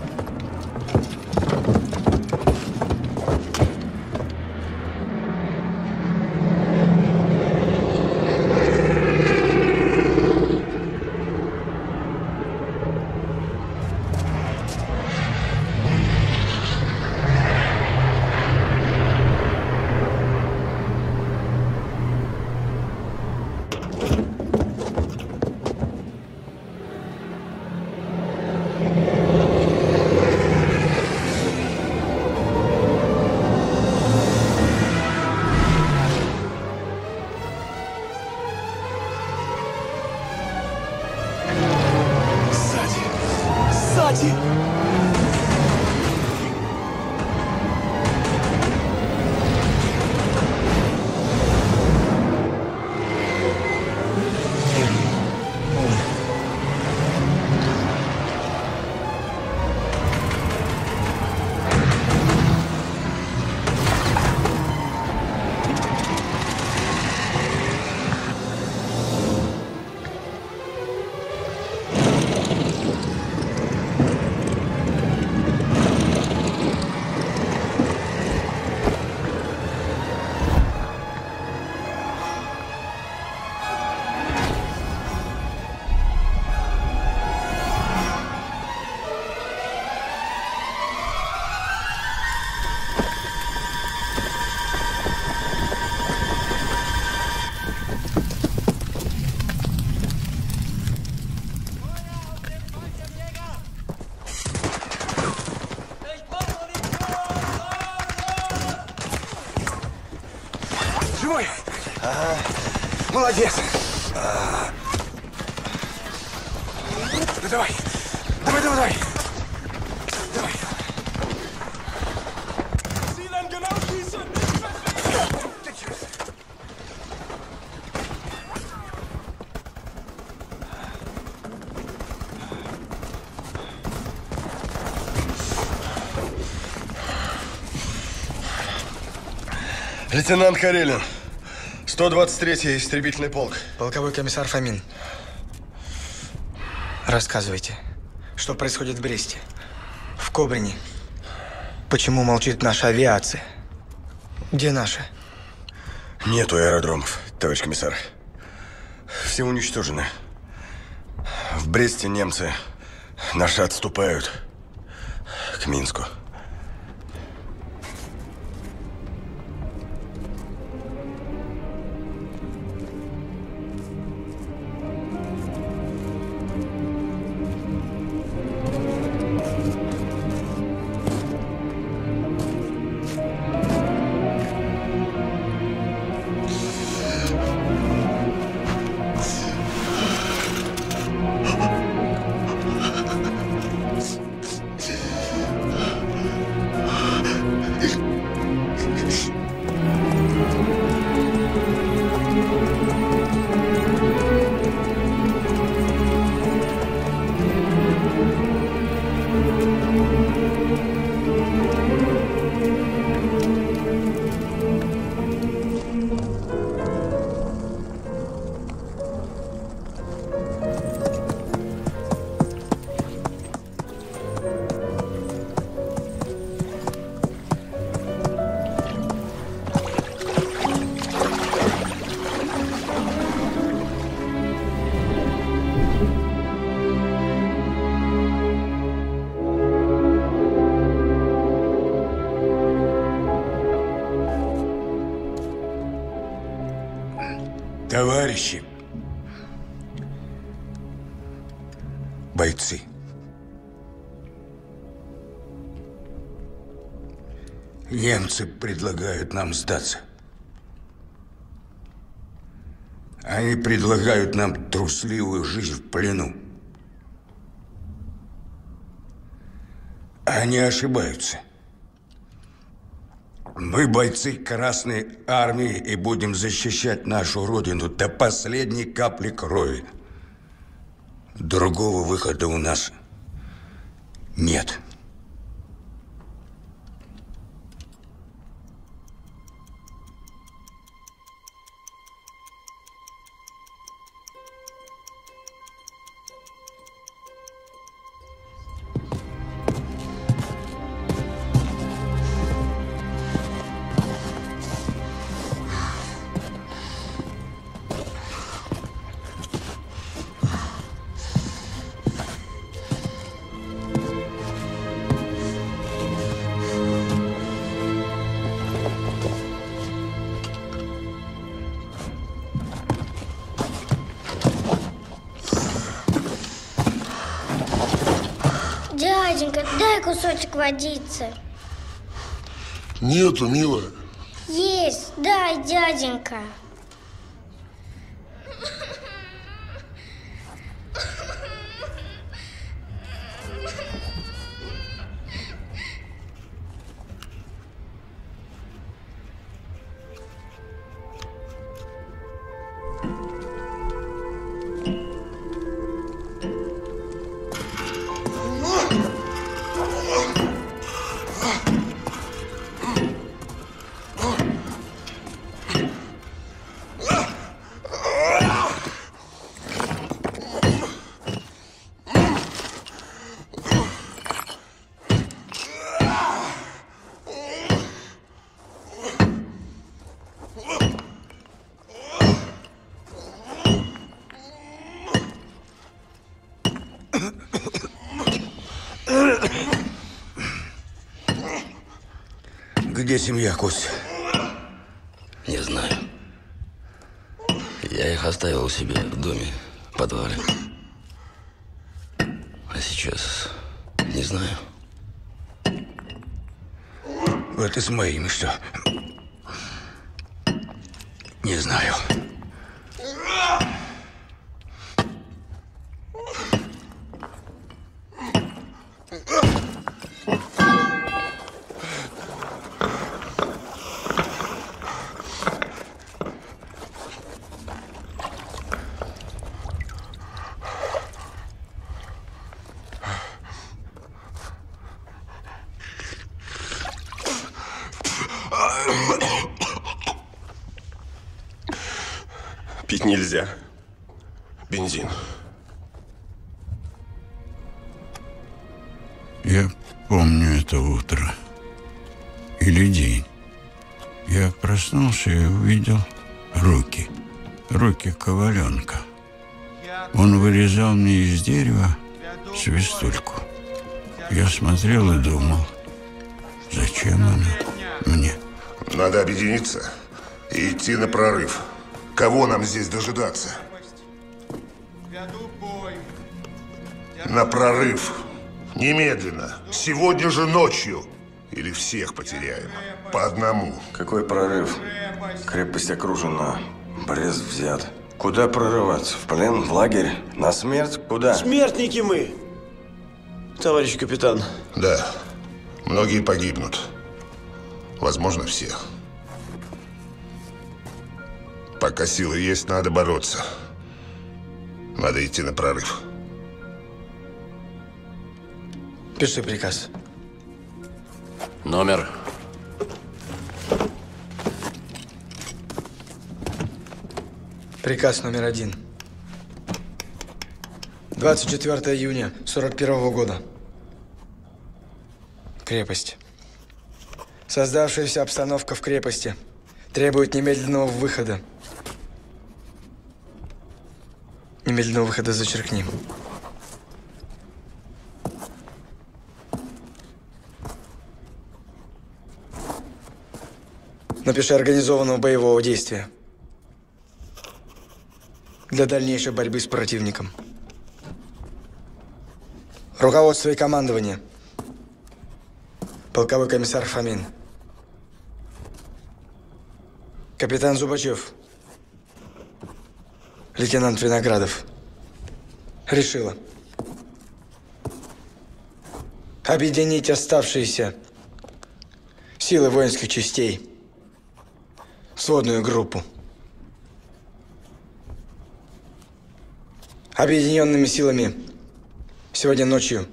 Живой? Ага. Молодец. Ну давай. Давай. Лейтенант Карелин, 123-й истребительный полк. Полковой комиссар Фомин. Рассказывайте, что происходит в Бресте, в Кобрине. Почему молчит наша авиация? Где наша? Нету аэродромов, товарищ комиссар. Все уничтожены. В Бресте немцы наши отступают к Минску. Товарищи, бойцы. Немцы предлагают нам сдаться. Они предлагают нам трусливую жизнь в плену. Они ошибаются. Мы бойцы Красной Армии и будем защищать нашу Родину до последней капли крови. Другого выхода у нас нет. Дяденька, дай кусочек водицы. Нету, милая. Есть, дай, дяденька. Где семья, Костя? Не знаю. Я их оставил у себя в доме, в подвале. А сейчас не знаю. Вот и с моими что? Не знаю. Пить нельзя. Бензин. Я помню это утро. Или день. Я проснулся и увидел руки. Руки Коваленко. Он вырезал мне из дерева свистульку. Я смотрел и думал, зачем она мне? Надо объединиться и идти на прорыв. Кого нам здесь дожидаться? На прорыв. Немедленно. Сегодня же ночью. Или всех потеряем. По одному. Какой прорыв? Крепость окружена. Брест взят. Куда прорываться? В плен? В лагерь? На смерть? Куда? Смертники мы, товарищ капитан. Да. Многие погибнут. Возможно, все. Пока силы есть, надо бороться. Надо идти на прорыв. Пиши приказ. Номер. Приказ номер 1. 24 июня 41 года. Крепость. Создавшаяся обстановка в крепости требует немедленного выхода. Немедленного выхода зачеркни. Напиши организованного боевого действия для дальнейшей борьбы с противником. Руководство и командование. Полковой комиссар Фомин. Капитан Зубачев. Лейтенант Виноградов. Решила объединить оставшиеся силы воинских частей в сводную группу. Объединенными силами сегодня ночью,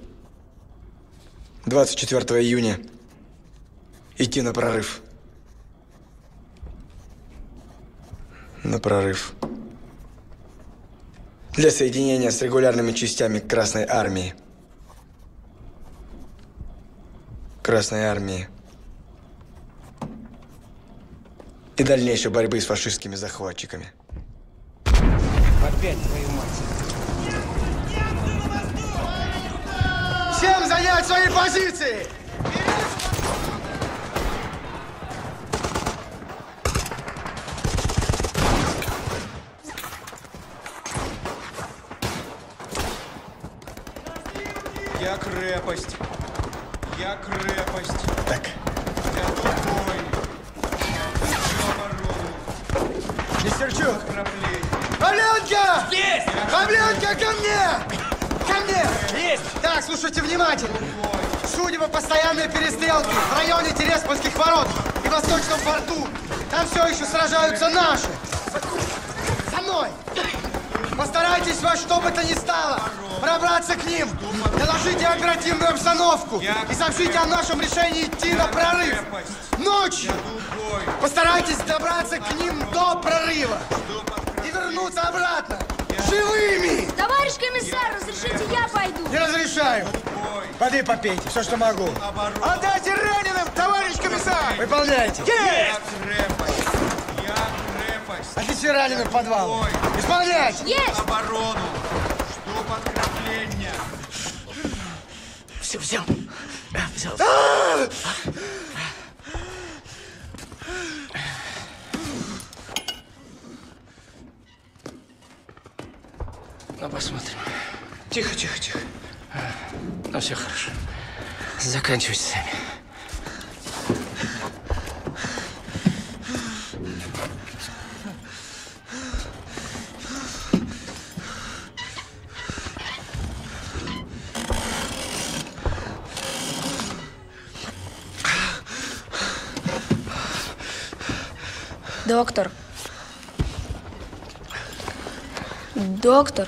24 июня, идти на прорыв. На прорыв. Для соединения с регулярными частями Красной Армии. Красной Армии. И дальнейшей борьбы с фашистскими захватчиками. Опять твою мать. Всем занять свои позиции! Я крепость. Я крепость. Так. Я тупой. Мистерчук! Павленко! Есть! Павленко, ко мне! Ко мне! Есть! Так, слушайте внимательно. Судя по постоянной перестрелке в районе Тереспольских ворот и Восточном порту, там все еще сражаются наши. За мной! Постарайтесь во что бы то ни стало пробраться к ним. Доложите оперативную обстановку и сообщите о нашем решении идти на прорыв. Ночью! Постарайтесь добраться к ним до прорыва и вернуться обратно живыми! Товарищ комиссар, разрешите я пойду? Не разрешаю. Воды попейте, все, что могу. Отдайте раненым, товарищ комиссар! Выполняйте. Есть! Отнеси раненых в подвал. Исполняйте. Есть! Оборону! Жду подкрепления! Все взял. Взял. Ну, посмотрим. Тихо, тихо, тихо. Ну, все хорошо. Заканчивайте сами. Доктор. Доктор.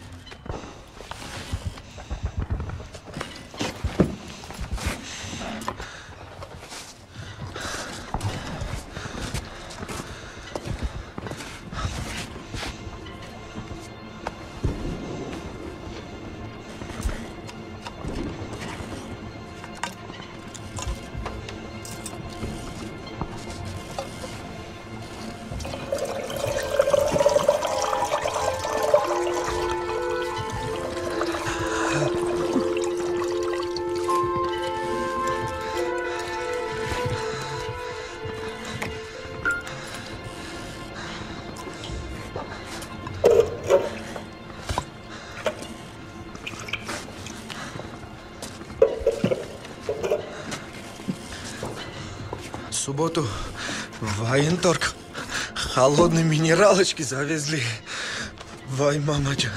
В субботу в военторг холодные минералочки завезли. Вай, мама Джана.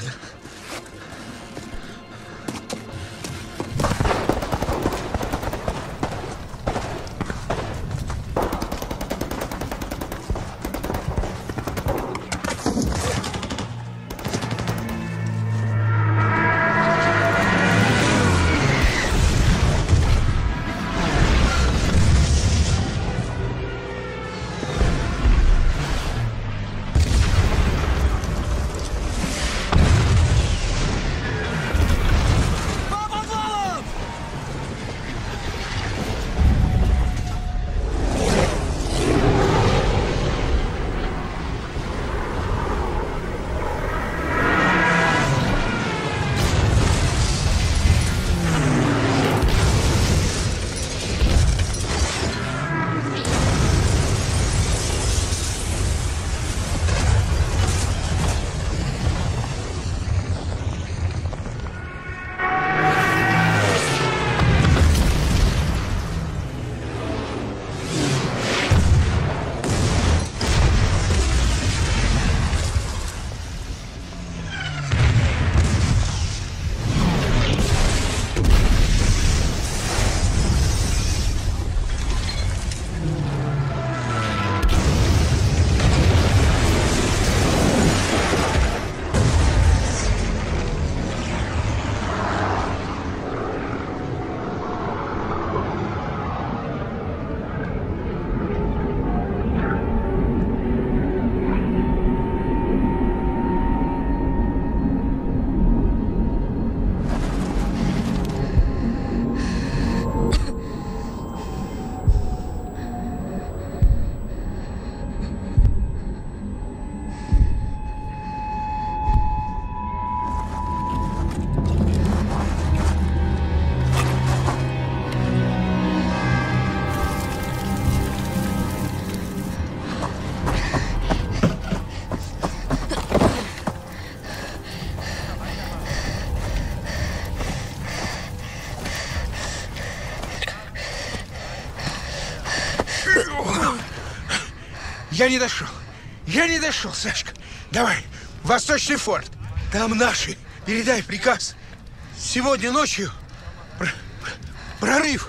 Я не дошел. Я не дошел, Сашка. Давай, Восточный форт. Там наши. Передай приказ. Сегодня ночью прорыв.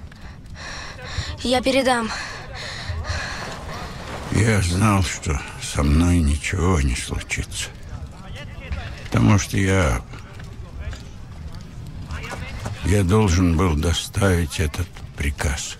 Я передам. Я знал, что со мной ничего не случится. Потому что я должен был доставить этот приказ.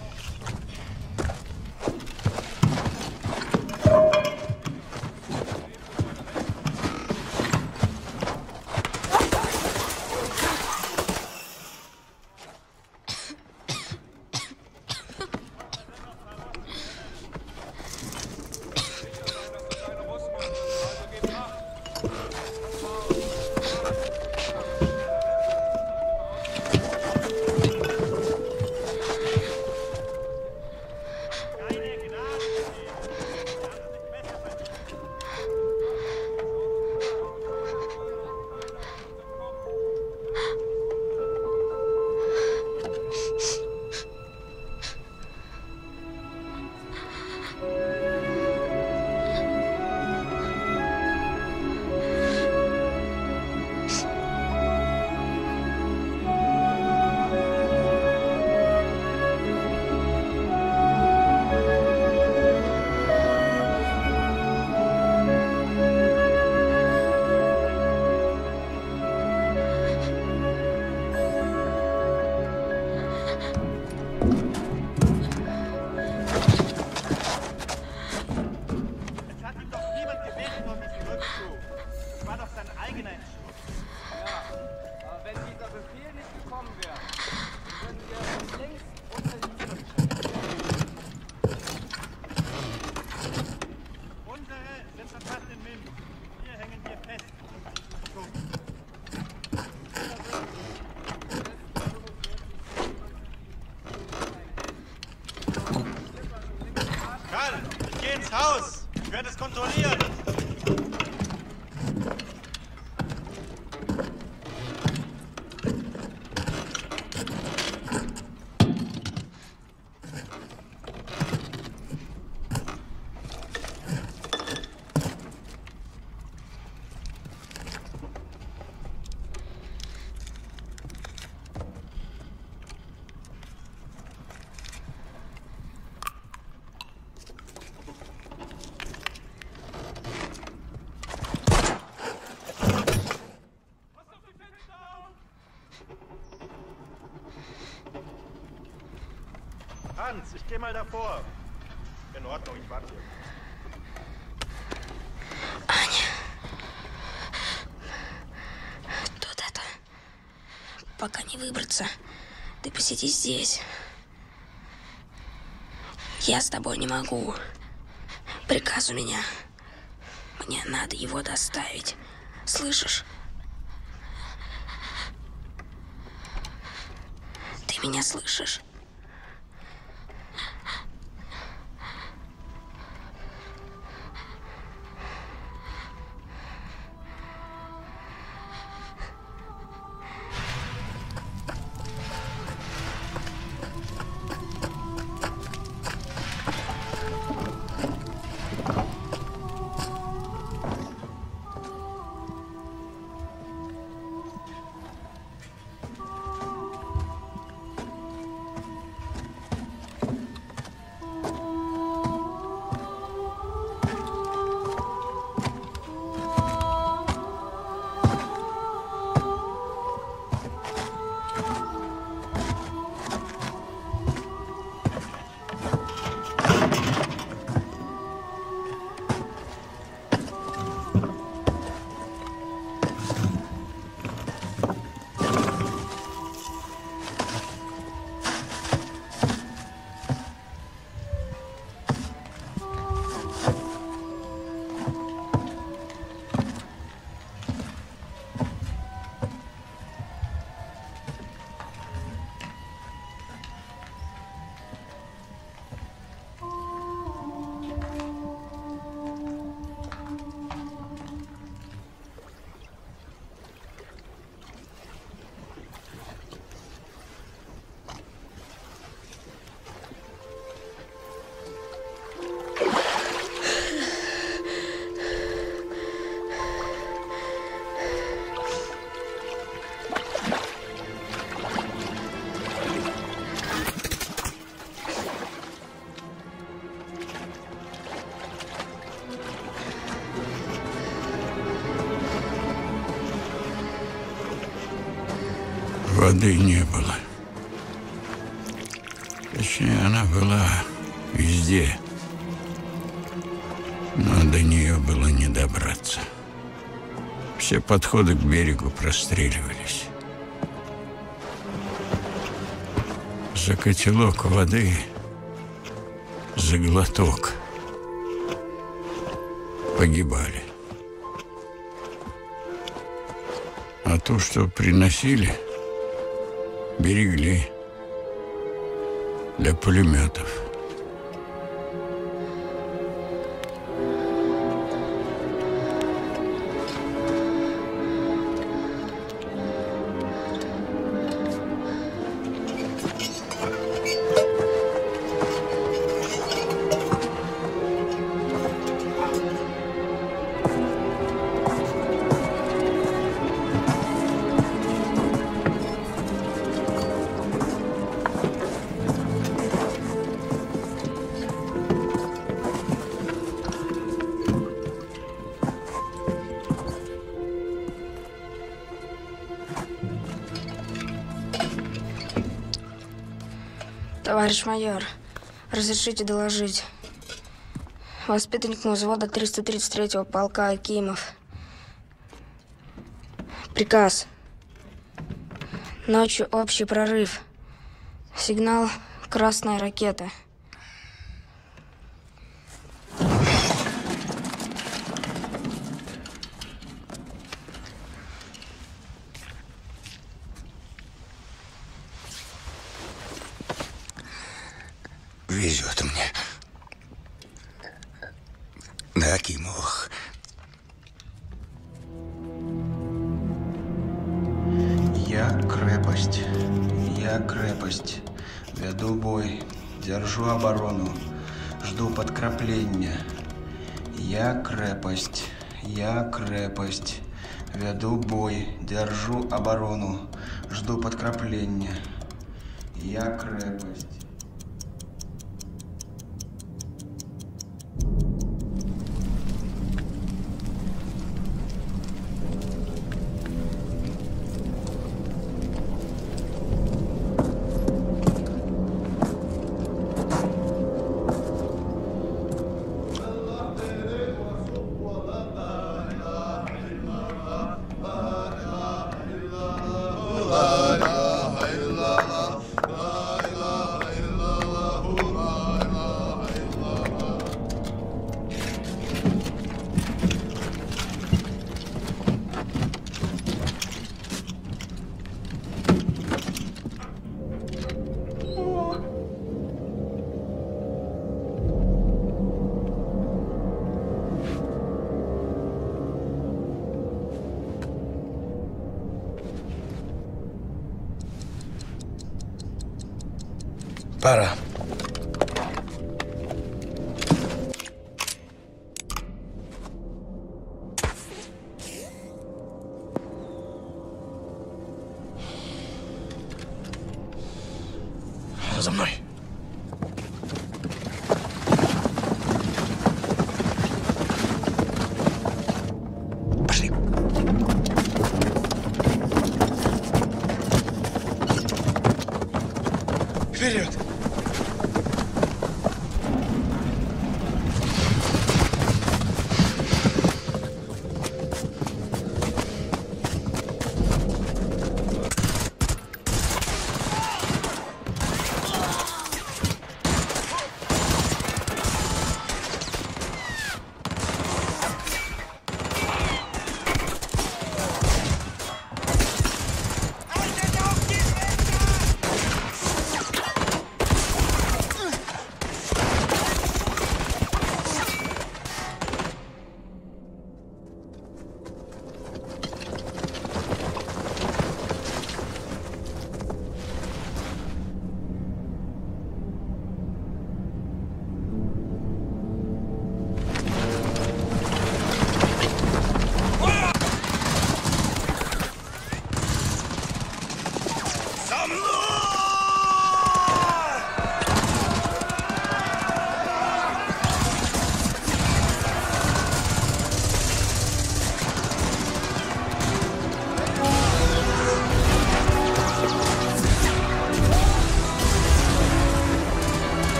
Hans, ich geh mal davor. In Ordnung, ich warte. Аня. Тут это... Пока не выбраться, ты посиди здесь. Я с тобой не могу. Приказ у меня. Мне надо его доставить. Слышишь? Ты меня слышишь? Воды не было. Точнее, она была везде. Но до нее было не добраться. Все подходы к берегу простреливались. За котелок воды, за глоток погибали. А то, что приносили, берегли для пулеметов. Товарищ майор, разрешите доложить. Воспитанник взвода 333-го полка Акимов. Приказ. Ночью общий прорыв. Сигнал «Красная ракета». Везет мне на Акимовых. Я крепость, веду бой, держу оборону, жду подкрепления. Я крепость, веду бой, держу оборону, жду подкрепления. Я крепость. Пора. За мной. Пошли. Вперед!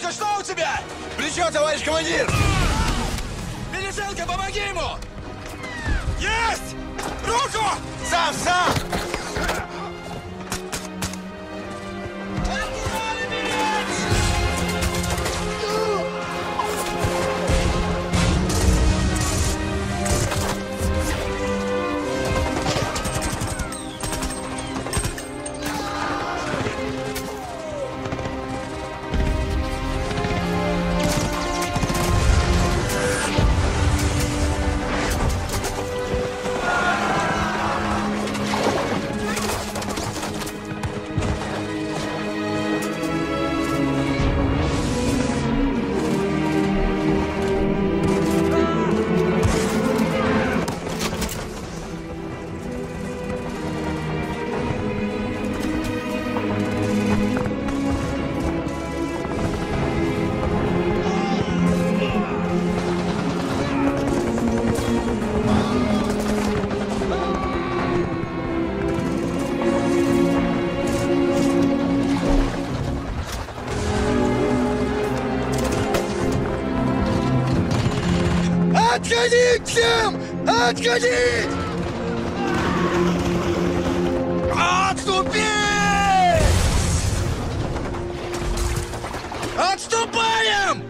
Беличенко, что у тебя? Плечо, товарищ командир! Беличенко, помоги ему! Есть! Руку! Сам! Отходить всем! Отходить! Отступить! Отступаем!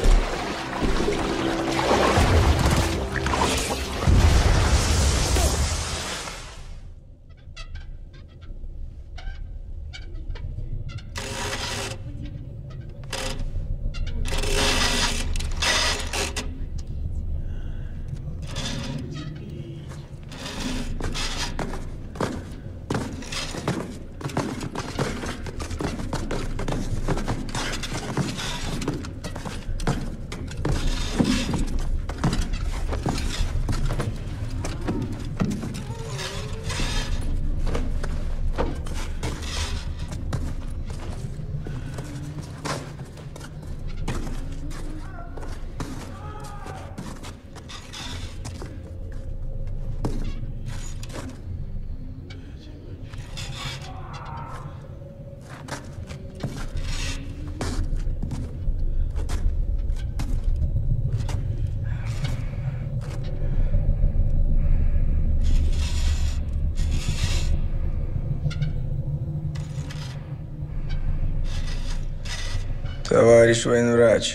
Товарищ военврач.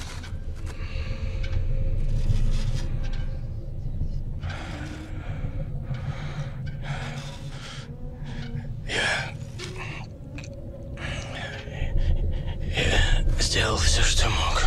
Я сделал все, что мог.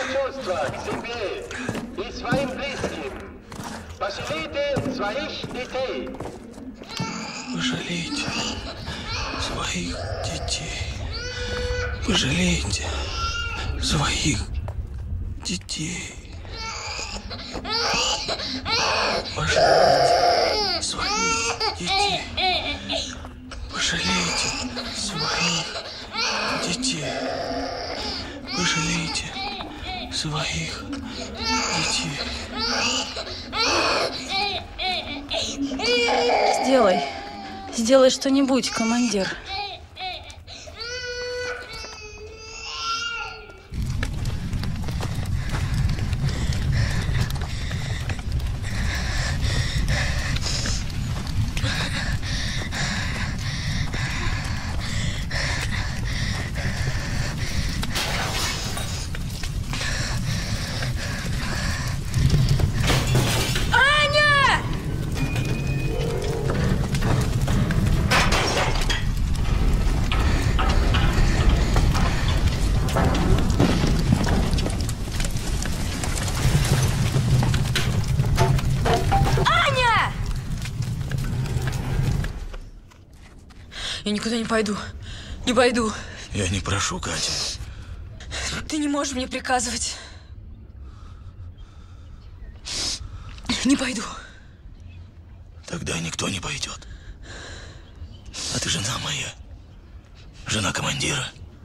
чувства к себе и своим близким. Пожалейте своих детей. Пожалейте своих детей. Пожалейте своих детей. Пожалейте своих детей. Пожалейте своих детей. Пожалейте своих детей. Сделай что-нибудь, командир. Я никуда не пойду. Не пойду. Я не прошу, Катя. Ты не можешь мне приказывать. Не пойду. Тогда никто не пойдет. А ты жена моя. Жена командира.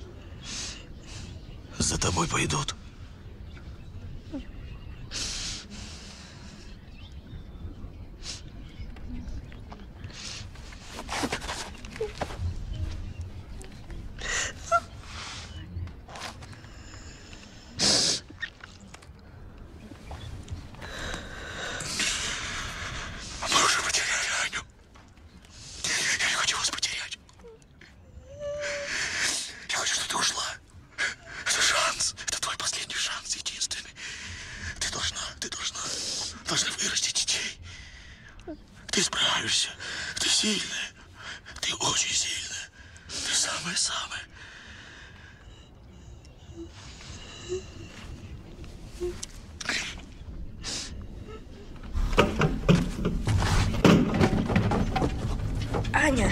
За тобой пойдут. Аня.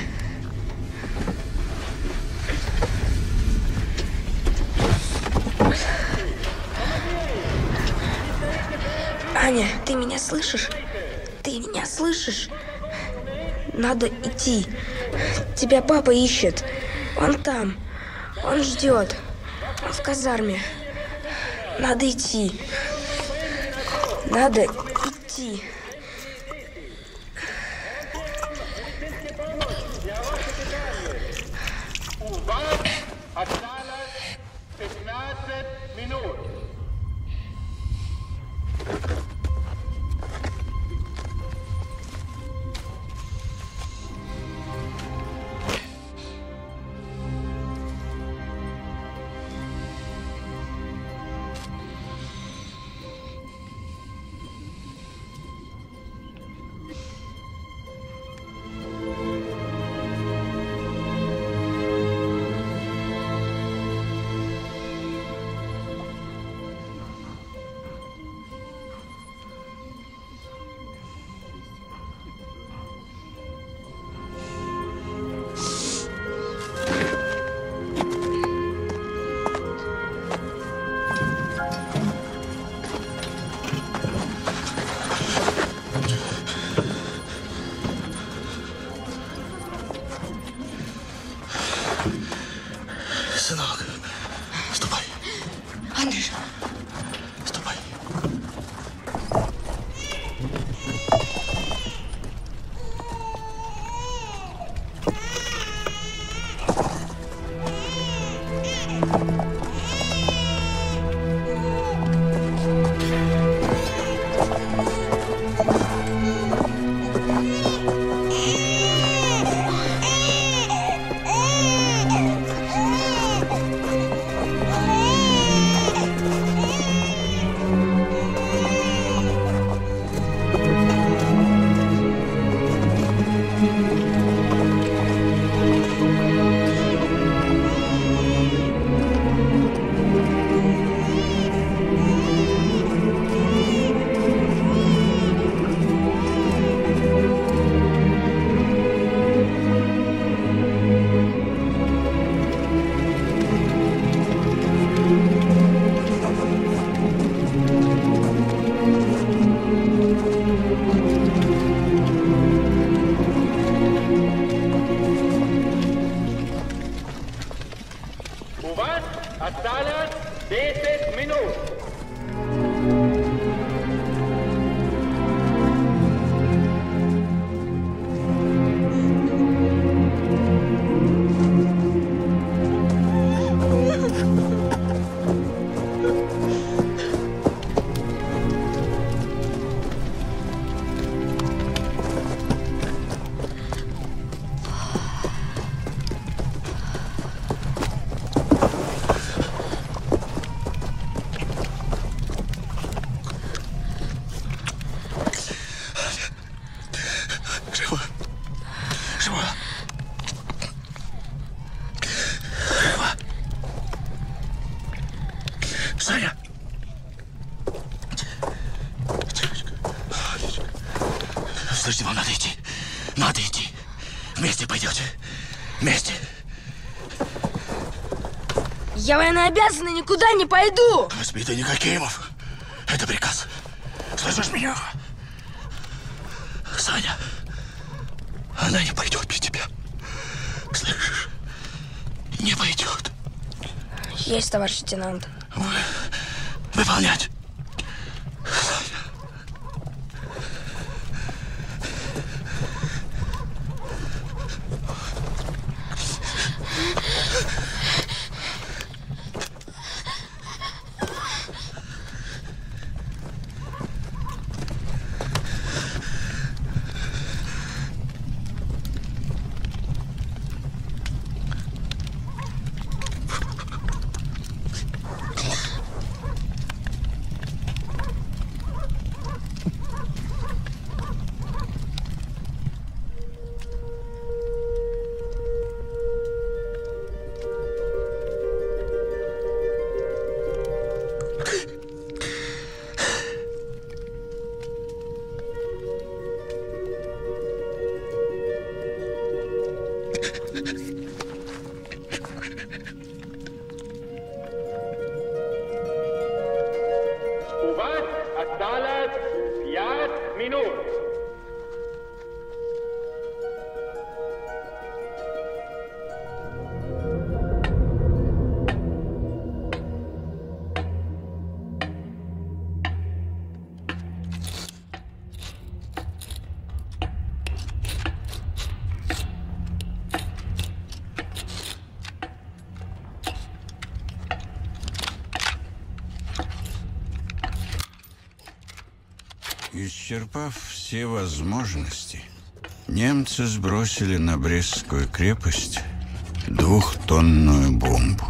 Аня, ты меня слышишь? Ты меня слышишь? Надо идти. Тебя папа ищет. Он там. Он ждет. Он в казарме. Надо идти. Надо идти. Осталось 15 минут. Надо идти. Надо идти. Вместе пойдете. Вместе. Я военнообязанный, никуда не пойду. Воспитанник Акимов. Это приказ. Слышишь меня? Саня, она не пойдет без тебя. Слышишь? Не пойдет. Есть, товарищ лейтенант. Выполнять. У вас осталось 5 минут. Исчерпав все возможности, немцы сбросили на Брестскую крепость 2-тонную бомбу.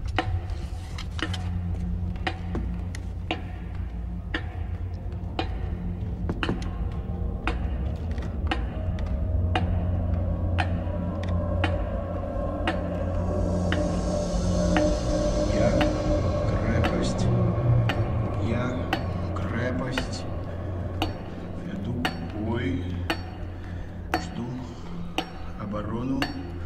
Оборону.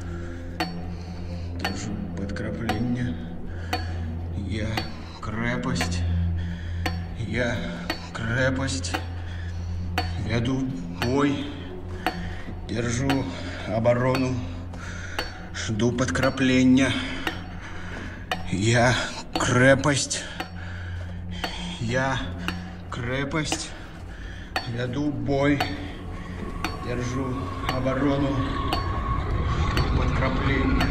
Держу подкрепление. Я крепость. Я крепость. Веду бой. Держу оборону. Жду подкрепления. Я крепость. Я крепость. Веду бой. Держу оборону. Подкрепление.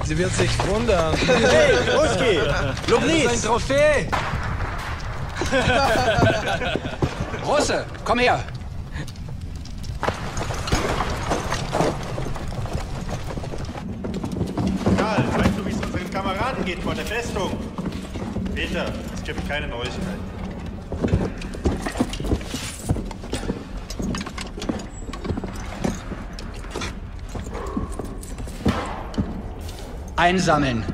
Sie wird sich wundern. Hey, Ruski! Das ist ein Trophäe! Russe, komm her! Karl, weißt du, wie es unseren Kameraden geht vor der Festung? Peter, es gibt keine Neuigkeiten. Einsammeln.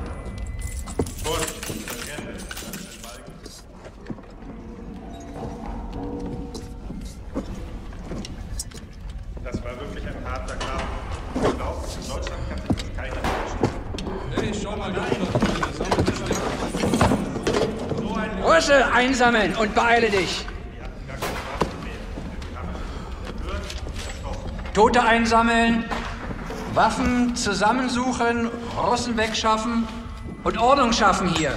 Das war wirklich ein harter Kampf. Ich glaube, in Deutschland kann sich das keiner vorstellen. Hey, schau mal da. Russe, einsammeln und beeile dich. Tote einsammeln, Waffen zusammensuchen, Russen wegschaffen und Ordnung schaffen hier.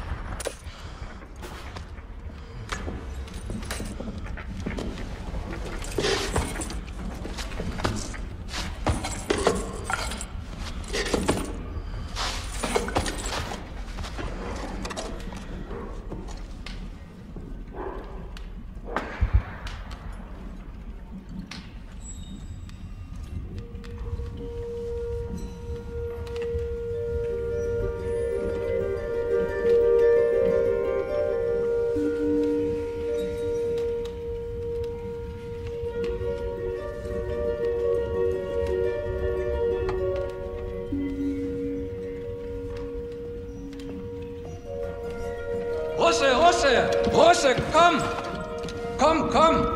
Russe, komm! Komm!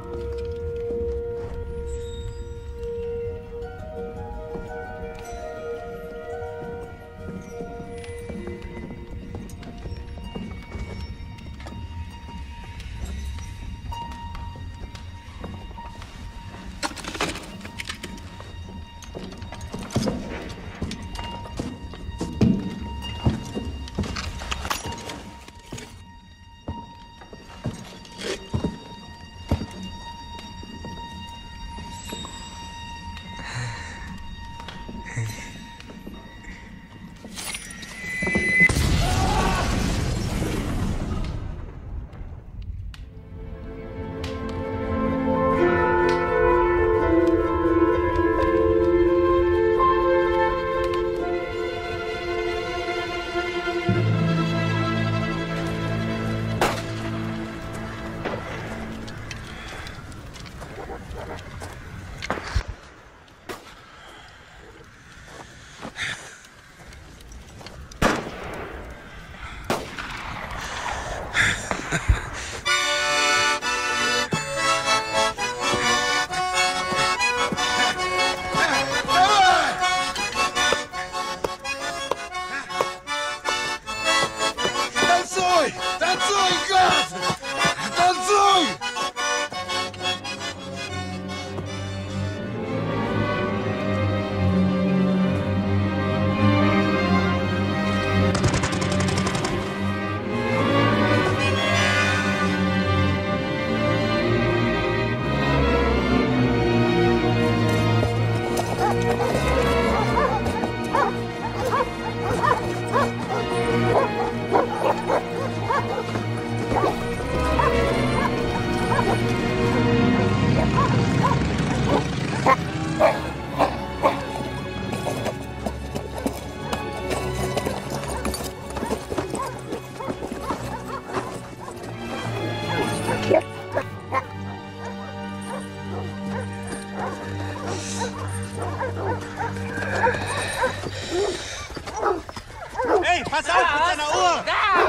Hey, pass auf mit deiner Uhr!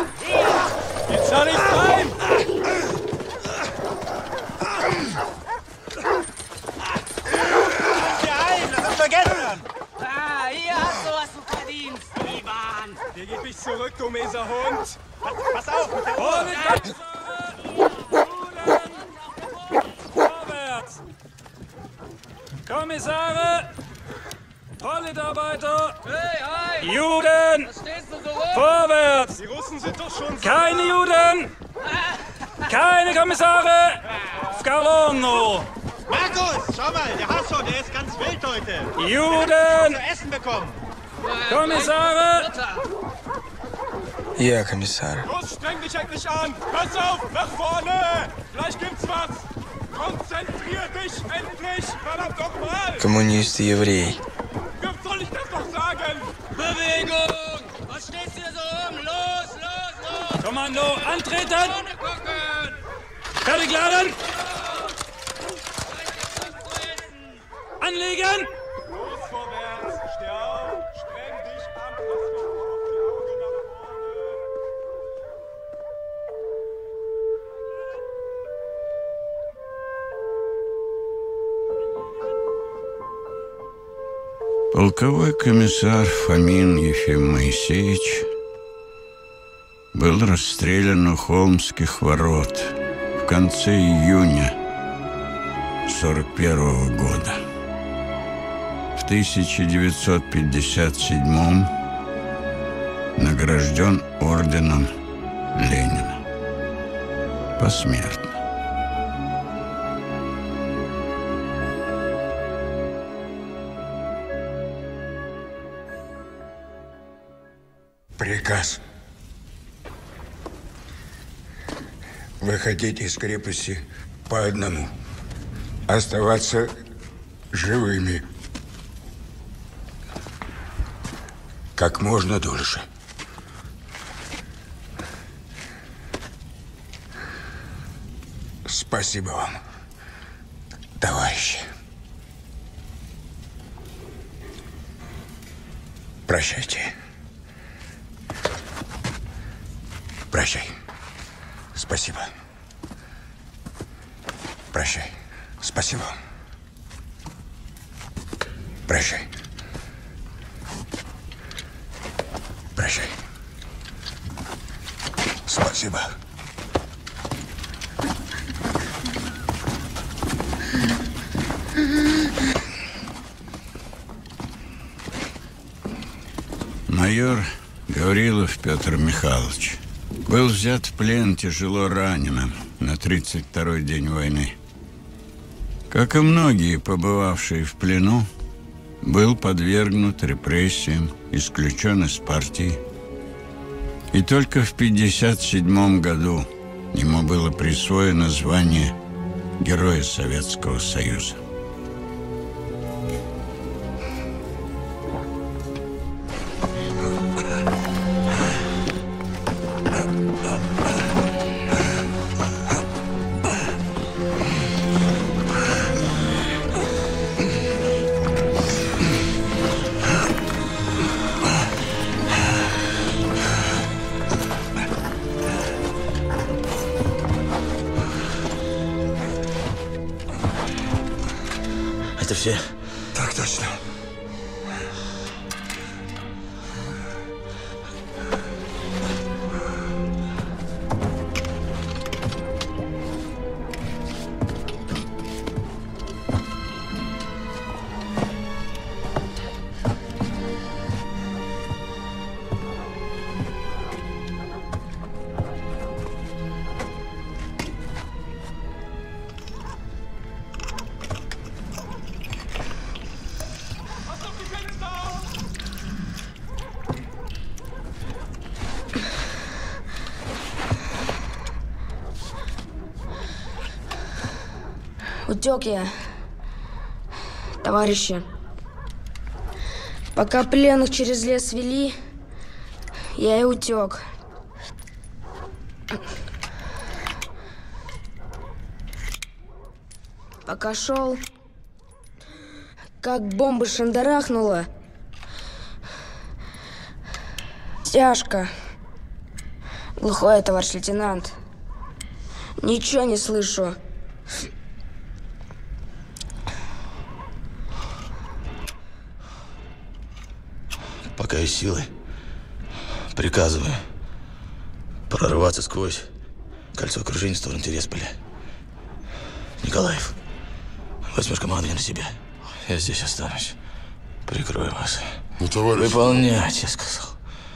Jetzt schau nicht rein! Hier ein, lass uns vergessen! Hier hast du, was du verdienst, Ivan! Hier gib mich zurück, du mieser Hund! Pass auf mit der Uhr! Vorwärts! Kommissare! Mitarbeiter! Hey, Juden! Was stehst du so rum? Vorwärts! Die Russen sind doch schon... Keine Juden! Keine Kommissare! Scalonno! Markus, schau mal, der Hasso, der ist ganz wild heute. Juden! Der hat zu essen bekommen. Kommissare! Я комиссар. Los, streng dich endlich an! Pass auf, nach vorne! Gleich gibt's was! Konzentrier dich endlich! Verdammt doch mal! Коммунист и еврей. Wie soll ich das doch sagen? Bewegung! Was stehst du so rum? Los, los, los! Kommando, antreten! Fertig laden! Anlegen! Los vorwärts! Steh auf! Streng dich an! Pass doch auf! Die Augen nach vorne! Полковой комиссар Фомин Ефим Моисеевич был расстрелян у Холмских ворот в конце июня 1941 года. В 1957 награжден орденом Ленина посмертно. Приказ. Выходить из крепости по одному. Оставаться живыми. Как можно дольше. Спасибо вам, товарищи. Прощайте. Прощай. Спасибо. Прощай. Спасибо. Прощай. Прощай. Спасибо. Майор Гаврилов Петр Михайлович был взят в плен тяжело раненым на 32-й день войны. Как и многие, побывавшие в плену, был подвергнут репрессиям, исключен из партии. И только в 1957 году ему было присвоено звание Героя Советского Союза. Это все? Так точно. Утек я, товарищи. Пока пленных через лес вели, я и утек. Пока шел, как бомба шандарахнула. Тяжко. Глухой, товарищ лейтенант. Ничего не слышу. Пока есть силы, приказываю прорываться сквозь кольцо окружения в сторону Тересполя. Николаев, возьмешь командование на себя. Я здесь останусь. Прикрою вас. Ну, товарищ... Выполнять, я сказал.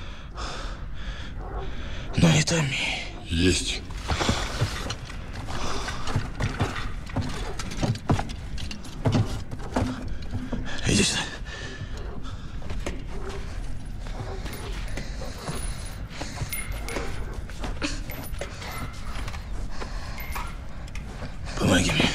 Но не томи. Есть. Иди сюда. Помоги мне.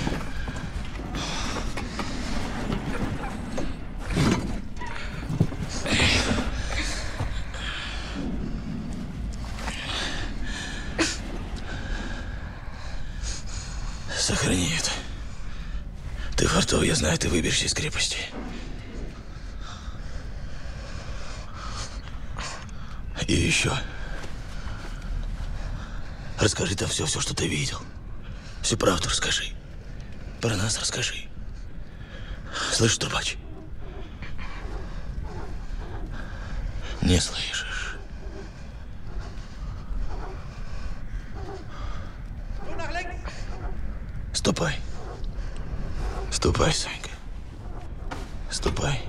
Сохрани это. Ты фартовый, я знаю, ты выберешься из крепости. И еще. Расскажи там все, что ты видел. Всю правду расскажи. Про нас расскажи. Слышишь, трубач? Не слышишь. Ступай. Ступай, Санька. Ступай.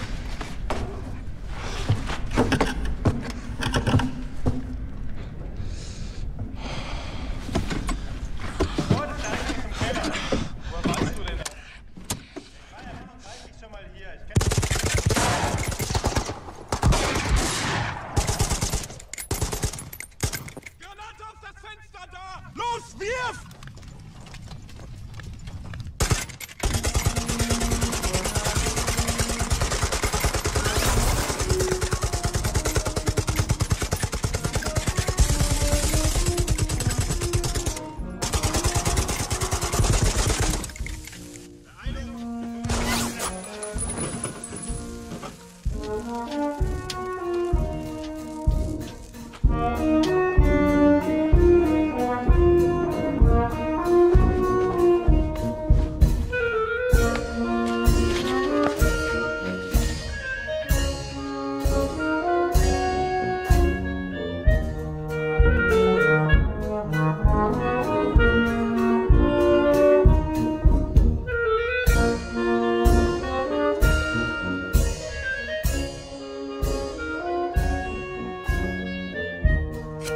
В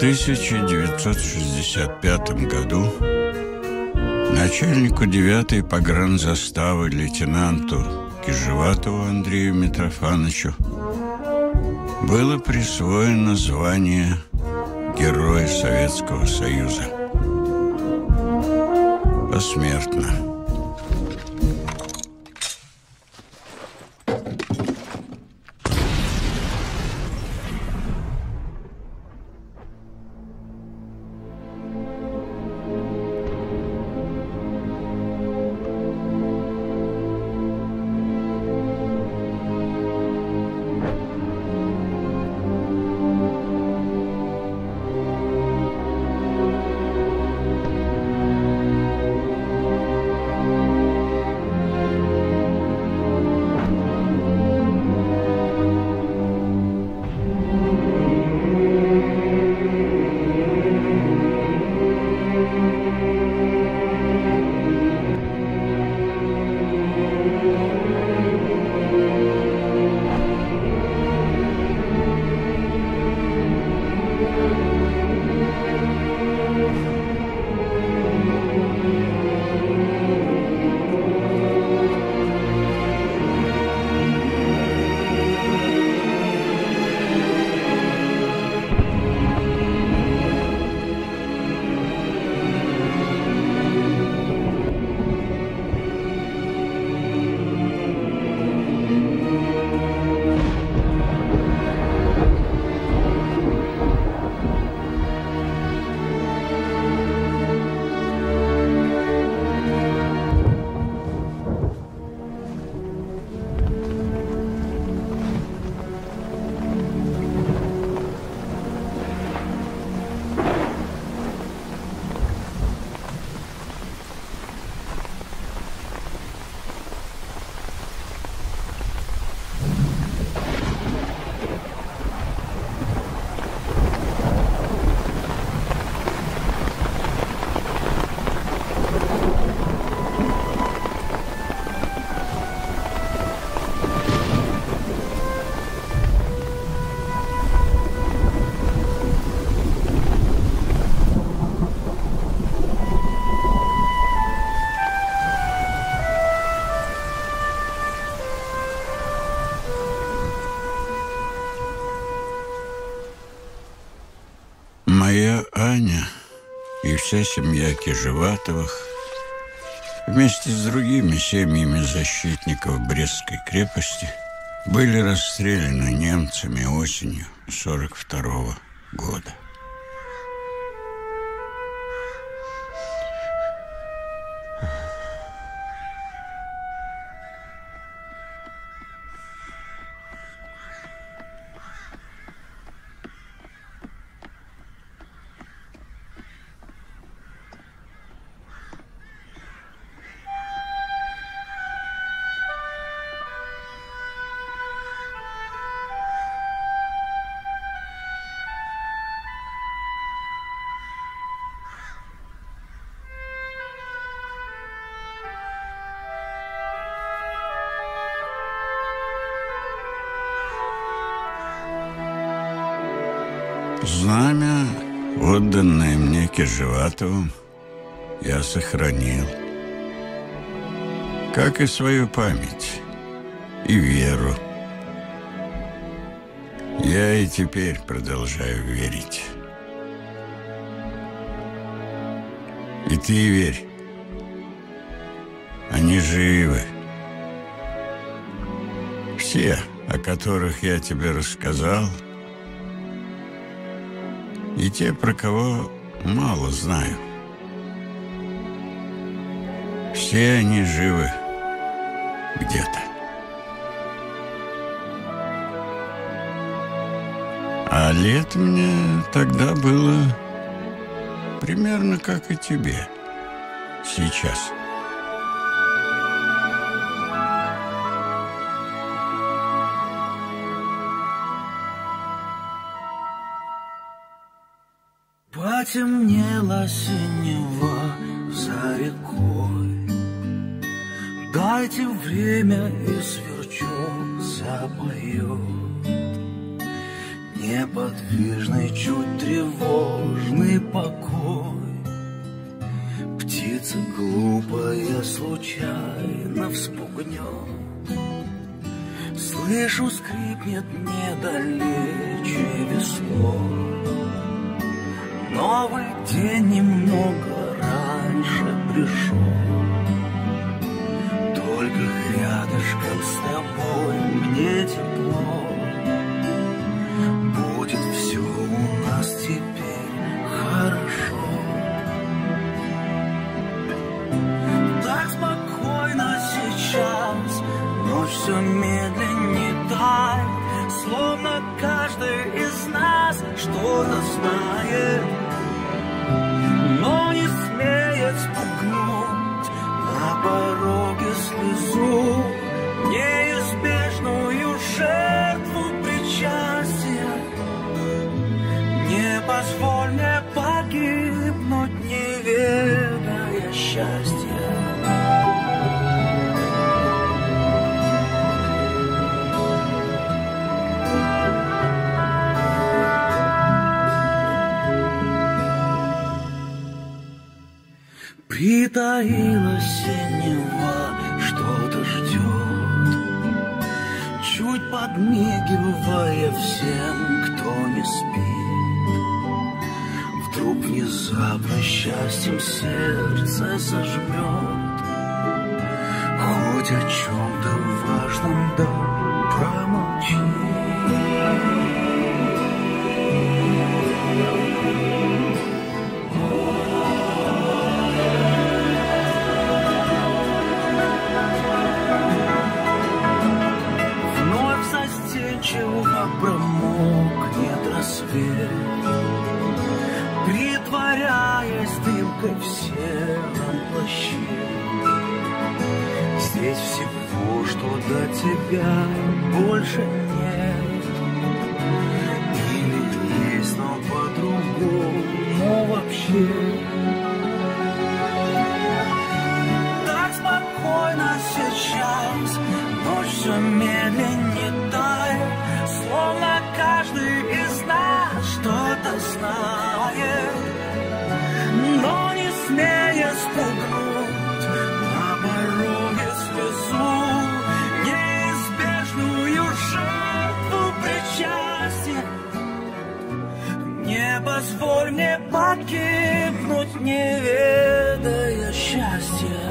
1965 году начальнику 9-й погранзаставы лейтенанту Кижеватову Андрею Митрофановичу было присвоено звание Героя Советского Союза. Посмертно. Моя Аня и вся семья Кижеватовых вместе с другими семьями защитников Брестской крепости были расстреляны немцами осенью 1942 года. Знамя, отданное мне Киржеватовым, я сохранил, как и свою память и веру. Я и теперь продолжаю верить. И ты верь. Они живы. Все, о которых я тебе рассказал, и те, про кого мало знаю. Все они живы где-то. А лет мне тогда было примерно как и тебе сейчас. Потемнело синева за рекой. Дайте время, и сверчок запоет. Неподвижный, чуть тревожный покой. Птица глупая случайно вспугнет. Слышу, скрипнет недалече весло. Новый день немного раньше пришел. Только рядышком с тобой мне тепло. Будет все у нас теперь хорошо. Так спокойно сейчас, ночь все медленнее тает, словно каждый из нас что-то знает, но не смеет спугнуть на пороге слезу, неизбежную жертву причастия. Не позволь мне погибнуть, не ведая счастья. Притаилась синева, что-то ждет, чуть подмигивая всем, кто не спит. Вдруг внезапно счастьем сердце зажмет, хоть о чем-то важном да промолчит. Промокнет рассвет, притворяясь дымкой в сером плаще. Здесь всего, что до тебя больше нет. Или есть, но по-другому вообще. Так спокойно сейчас, ночь все медленнее тает, словно каждый из нас что-то знает, но не смея спугнуть на пороге слезу, неизбежную жертву причастия. Не позволь мне погибнуть, не ведая счастья.